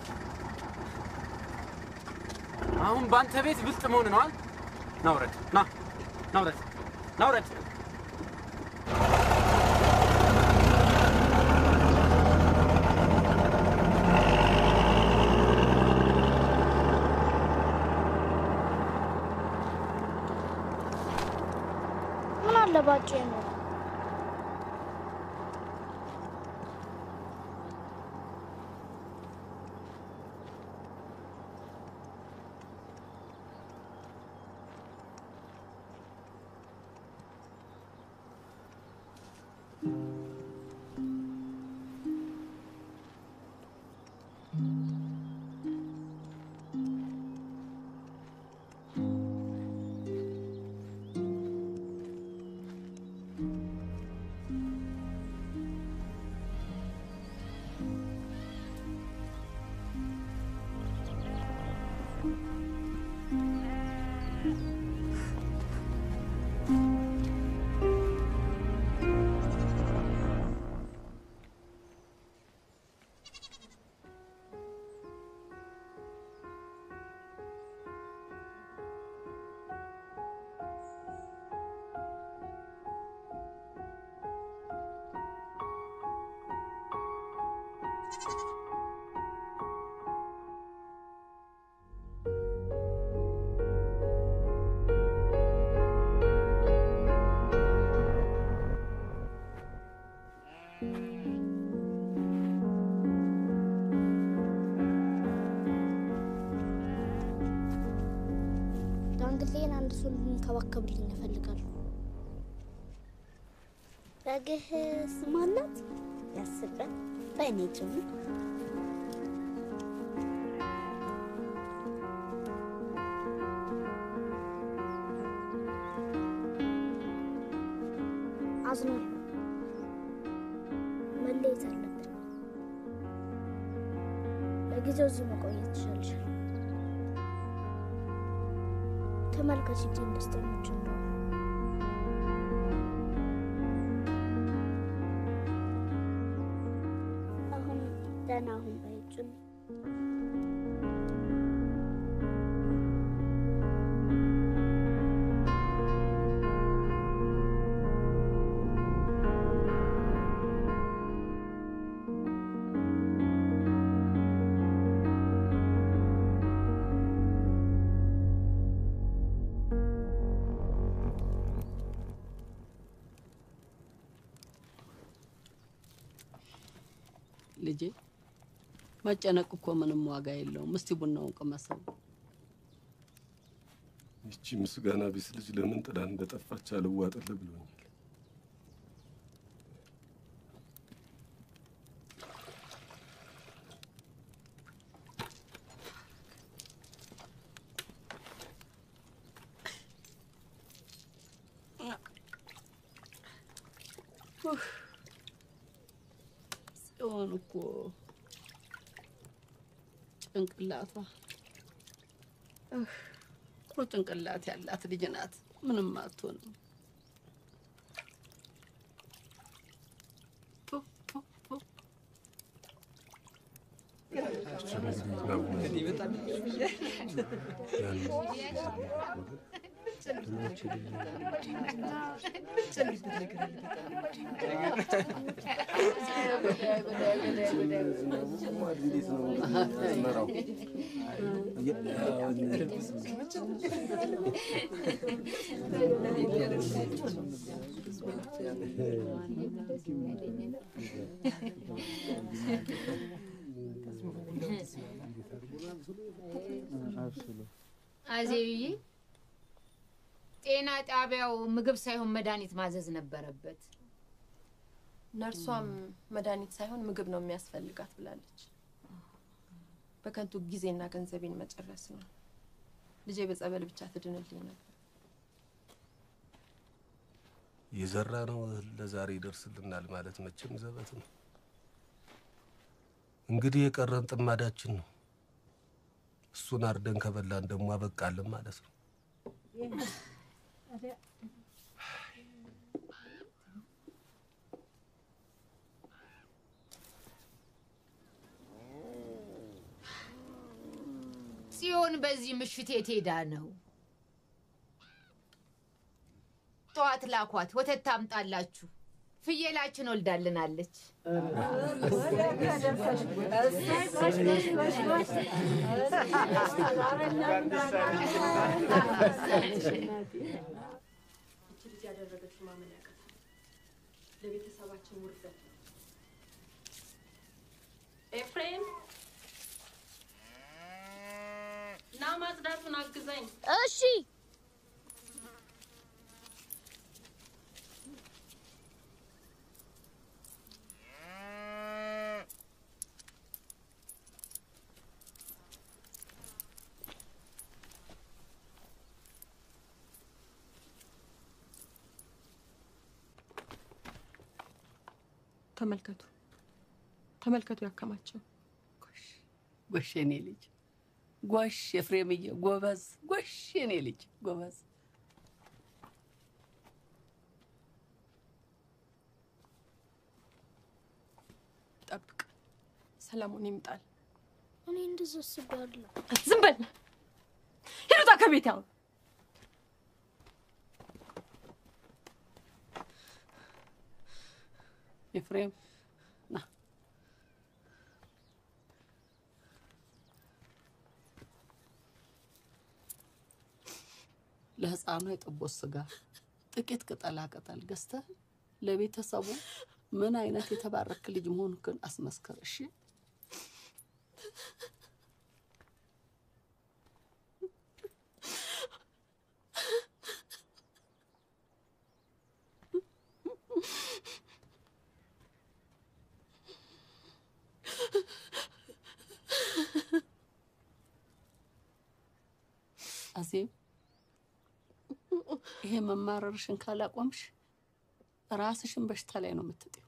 አሁን ባንተ ቤት ብልጥ መሆን ነው አይደል? ና ውረድ፣ ና ና ውረድ፣ ና ውረድ። ምን አለባቸው ነው ዳንግሌን አንድ ሰው እንዲንከባከብልኝ እፈልጋለሁ። በግህ ስም አላት? ያስበን በእኔ ጭምር አዝናለሁ። መለየት አለብን። ለጊዜው እዚህ መቆየት ይሻልሻል። ተመልከች እጅን ደስተኞች እንደሆነ። አሁን ደህና አሁን ባይጭን ልጄ መጨነቅ እኮ ምንም ዋጋ የለውም። እስቲ ቡናውን ቅመሰው። እቺ ምስጋና ቢስ ልጅ ለምን ጥላ እንደጠፋች አልዋጥልህ ብሎኛል። ጽዮን እኮ ጭንቅላቷ ጥሩ ጭንቅላት ያላት ልጅ ናት። ምንም አትሆንም። አዜብዬ ጤና ጣቢያው ምግብ ሳይሆን መድኃኒት ማዘዝ ነበረበት። ነርሷም መድኃኒት ሳይሆን ምግብ ነው የሚያስፈልጋት ብላለች። በከንቱ ጊዜና ገንዘቤን መጨረስ ነው። ልጄ በጸበል ብቻ ትድንልኝ ነበር። የዘራ ነው ለዛሬ ይደርስልናል ማለት መቼም ዘበት ነው። እንግዲህ የቀረን ጥማዳችን ነው። እሱን አርደን ከበላን ደግሞ አበቃለን ማለት ነው። ጽዮን በዚህ ምሽት የት ሄዳ ነው? ጠዋት ላኳት ወተት ታምጣላችሁ። ፍየላችን ወልዳልናለች። ያደረገችው ማመን ያቀታል። ለቤተሰባችን ውርደት ነው። ኤፍሬም ና ማጽዳቱን አግዘኝ። እሺ። ተመልከቱ ተመልከቱ ያከማቸው። ጎሽ የኔ ልጅ ጎሽ፣ ኤፍሬምዬ ጎበዝ፣ ጎሽ የኔ ልጅ ጎበዝ። ጠብቅ፣ ሰላሙን ይምጣል። እኔ እንደዛ አስቤያለሁ። ዝም በል፣ ሂዱታ ከቤት አሁን። ኤፍሬም ና። ለህፃኑ የጠቦት ስጋ ጥቂት ቅጠላ ቅጠል ገዝተህ ለቤተሰቡ ምን አይነት የተባረክ ልጅ መሆንክን አስመስክር እሺ አዜብ ይሄ መማረርሽን ካላቆምሽ ራስሽን በሽታ ላይ ነው የምትጥዩ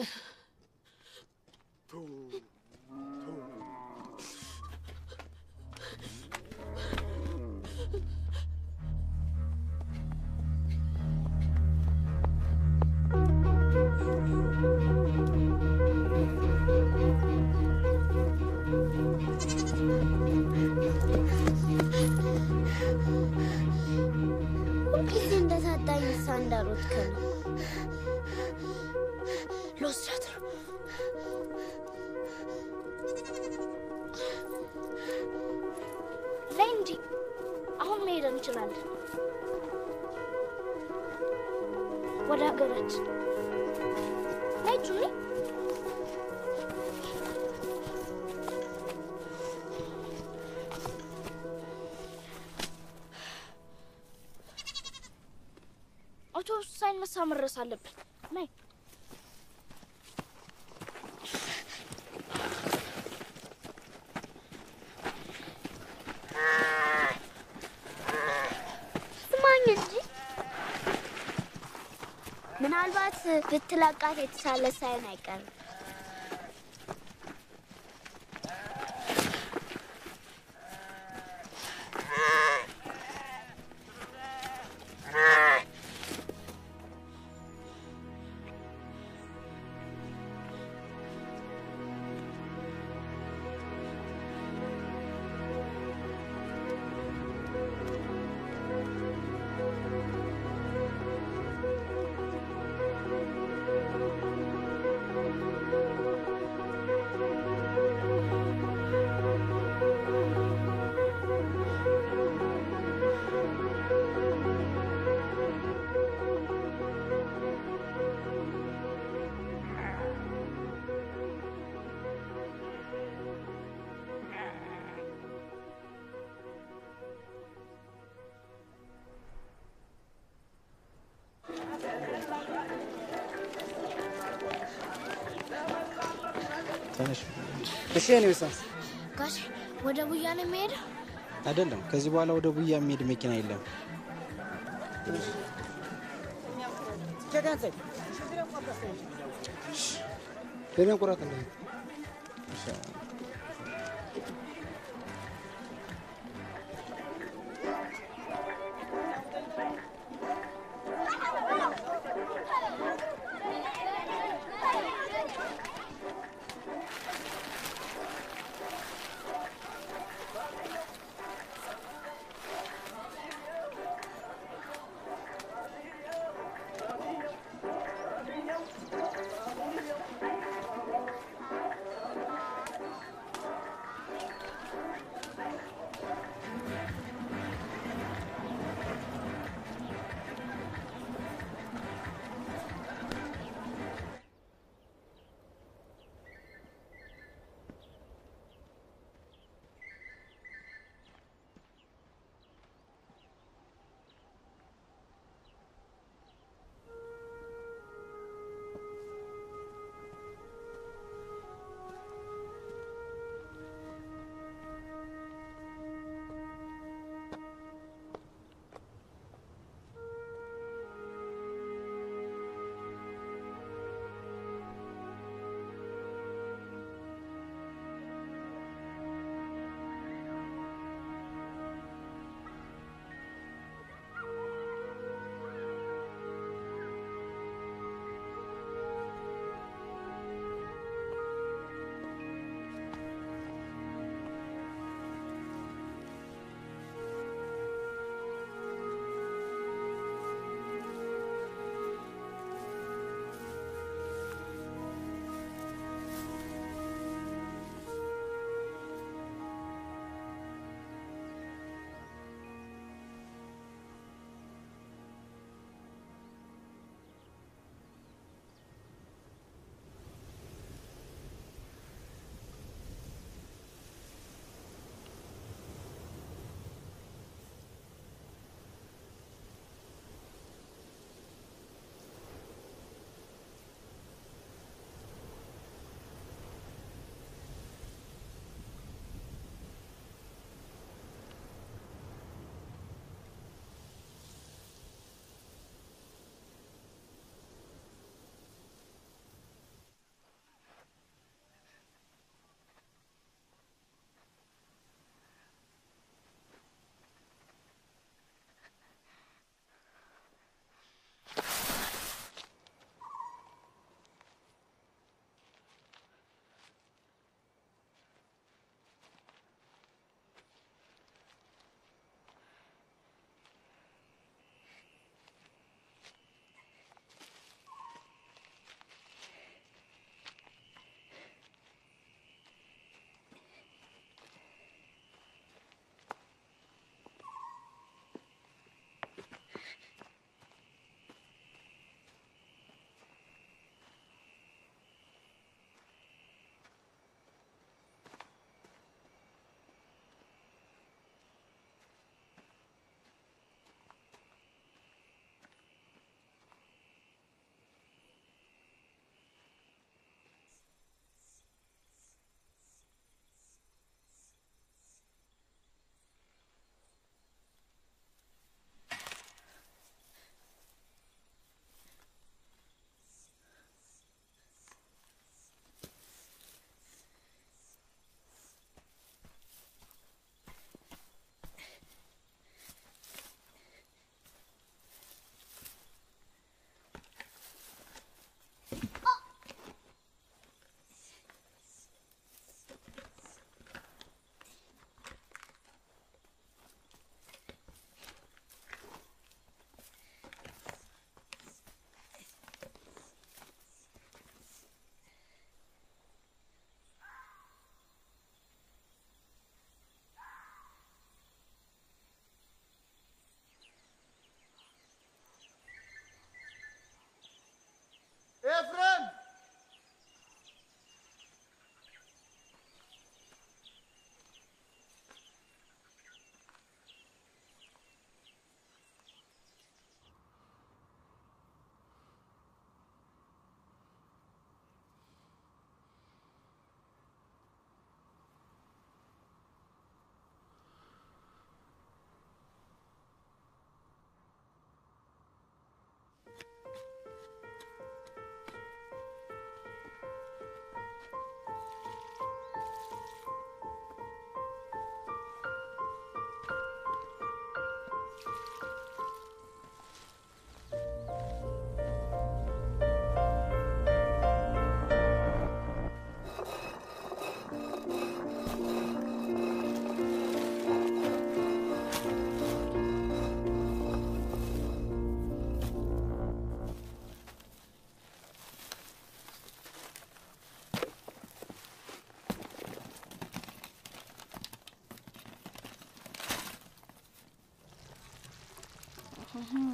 እንዳሮት ከነ ሎስራት ለንጂ አሁን መሄድ እንችላለን ወደ ሀገራችን ነይ ጁኒ አውቶቡስ ሳይነሳ መድረስ አለብን ነይ ስማኝ እንጂ ምናልባት ብትላቃት የተሻለ ሳይሆን አይቀርም ተነሽ እሺ ነው ወሳስ ጋሽ ወደ ቡያ ነው የሚሄድ አይደለም ከዚህ በኋላ ወደ ቡያ የሚሄድ መኪና የለም ቸጋንተ ለምን ቆራጥ ነው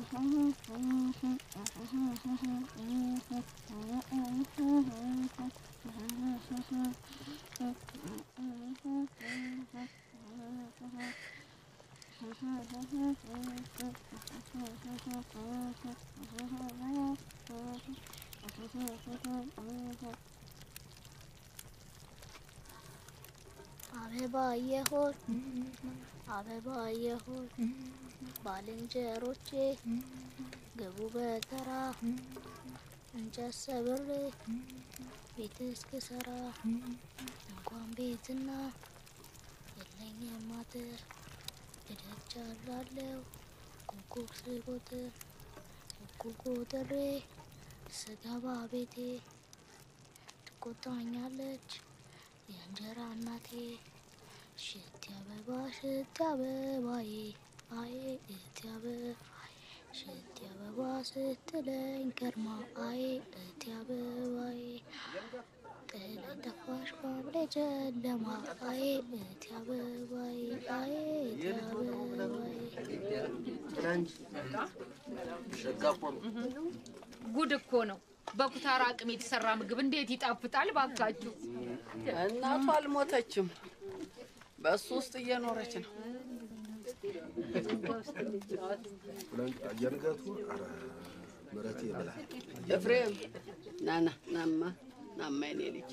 አበባዬ ሆይ አበባዬ ሆይ ባልንጀሮቼ ግቡ በተራ እንጨት ሰብሬ ቤት እስክሰራ እንኳን ቤትና የለኝም አጥር እደጅ አድራለሁ ኮከብ ስቆጥር ኮከብ ቆጥሬ ስገባ ቤቴ ትቆጣኛለች የእንጀራ እናቴ ሽቲ አበባ ሽቲ አበባዬ አዬ እቴ አበባዬ ሽቲ አበባ ስትለኝ ከርማ አዬ እቴ አበባዬ ጥለን ጠፋሽ ባምሬ ጨለማ አዬ እቴ አበባዬ አዬ እቴ አበባዬ ጉድ እኮ ነው። በኩታራ አቅም የተሰራ ምግብ እንዴት ይጣፍጣል ባካችሁ። እናቷ አልሞተችም፣ በእሱ ውስጥ እየኖረች ነው። የንጋቱ ኧረ ምረቴ ብላ ኤፍሬም ናና ናማ ናማ የኔ ልጅ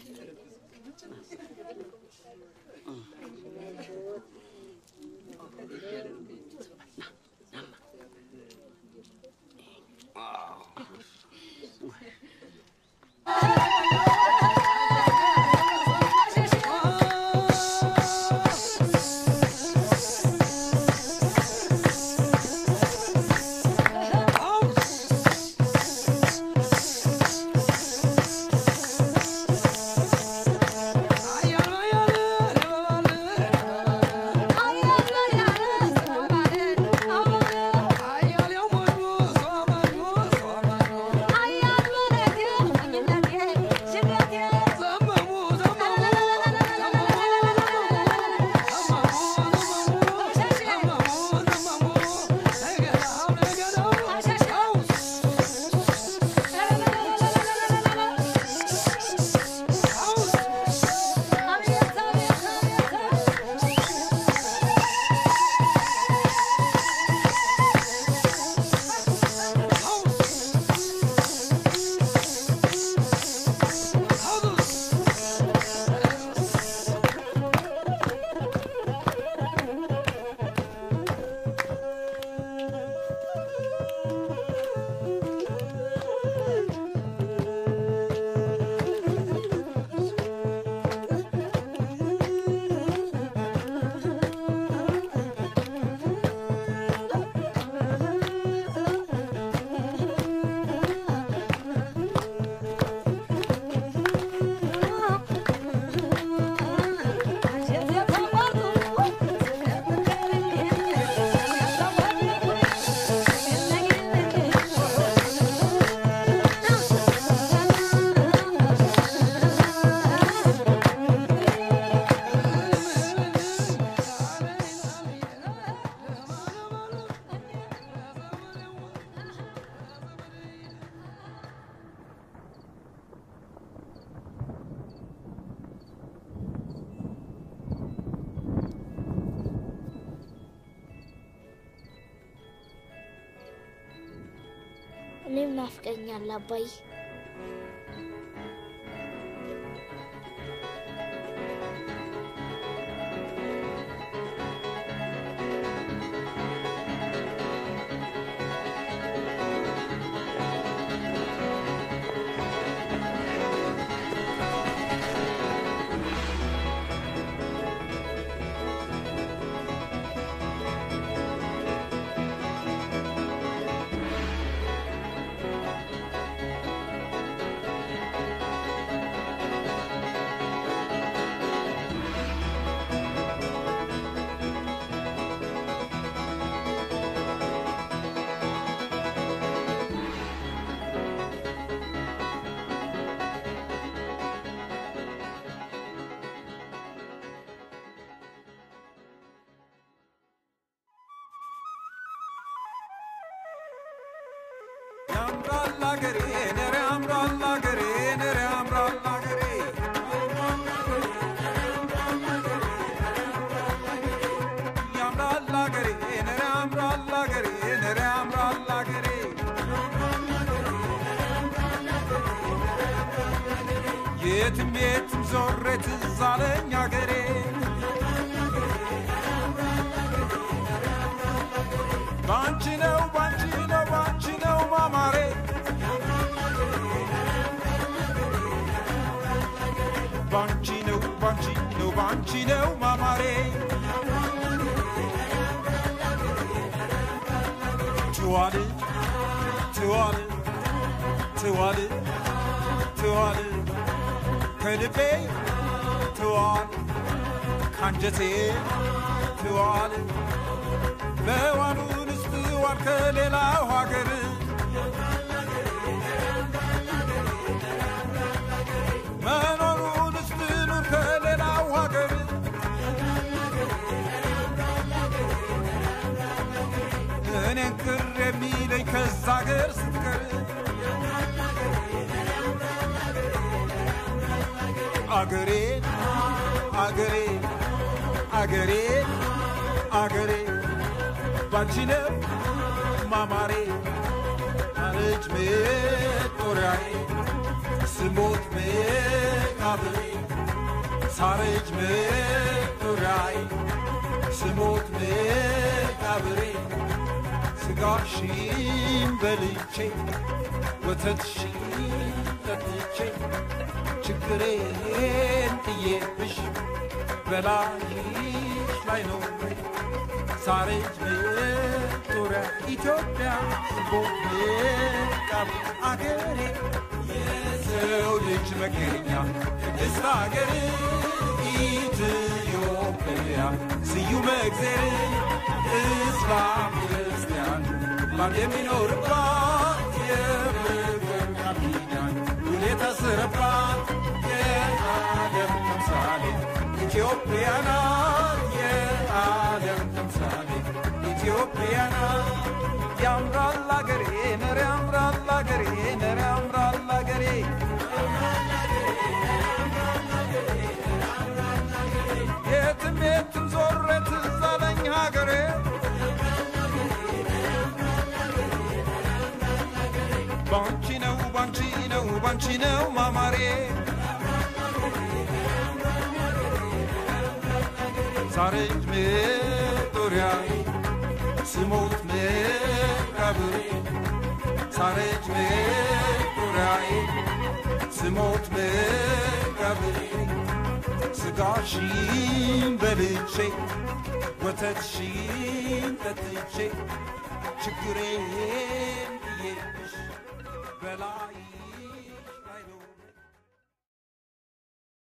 እኔም ናፍቀኛል አባይ የትም የትም ዞሬ ትዝ አለኝ አገሬ ባንቺ ነው ባንቺ ነው ባንቺ ነው ማማሬ ባንቺ ነው ባንቺ ነው ባንቺ ነው ማማሬ ትዋል ትዋል ትዋል ትዋል ከልቤ ትዋል ካንጀቴ ትዋል በዋኑንስ ትዋል ከሌላው ሀገር መኖሩንስ ትኑር ከሌላው ሀገር እኔን ቅር የሚለኝ ከዛ ሀገር ስትቀር አገሬን አገሬን አገሬን አገሬ ባንቺ ነው ማማሬ አለች መጦሪያዬ ስሞት መቃብሬ ሳረች መጦሪያዬ ስሞት መቃብሬ ስጋሽን በልቼ ወተትሽን ጠጥቼ ችግሬን ጥዬብሽ በላይሽ ላይ ነው ሳረች መጦሪያ ኢትዮጵያ ስቦት መቃብር አገሬ የሰው ልጅ መገኛ ቅድስት አገር ኢትዮጵያ ስዩመ እግዚአብሔር እስላም ክርስቲያን ባንድ የሚኖርባት የፍቅር ቃል ኪዳን ውል የታሰረባት የዓለም ተምሳሌ ኢትዮጵያ ናት የዓለም ተምሳሌ ኢትዮጵያ ናት ያምራል አገሬ ነር ያምራል አገሬ ነር ያምራል አገሬ የትም የትም ዞሬ ትዝ አለኝ ሀገሬ ባንቺ ነው ባንቺ ነው ባንቺ ነው ማማሬ ሳረች መጦሪያዬ ስሞት መቃብሬ ሳረች መጦሪያዬ ስሞት መቃብሬ ስጋሽን በልቼ ወተትሽን ጠጥቼ ችግሬን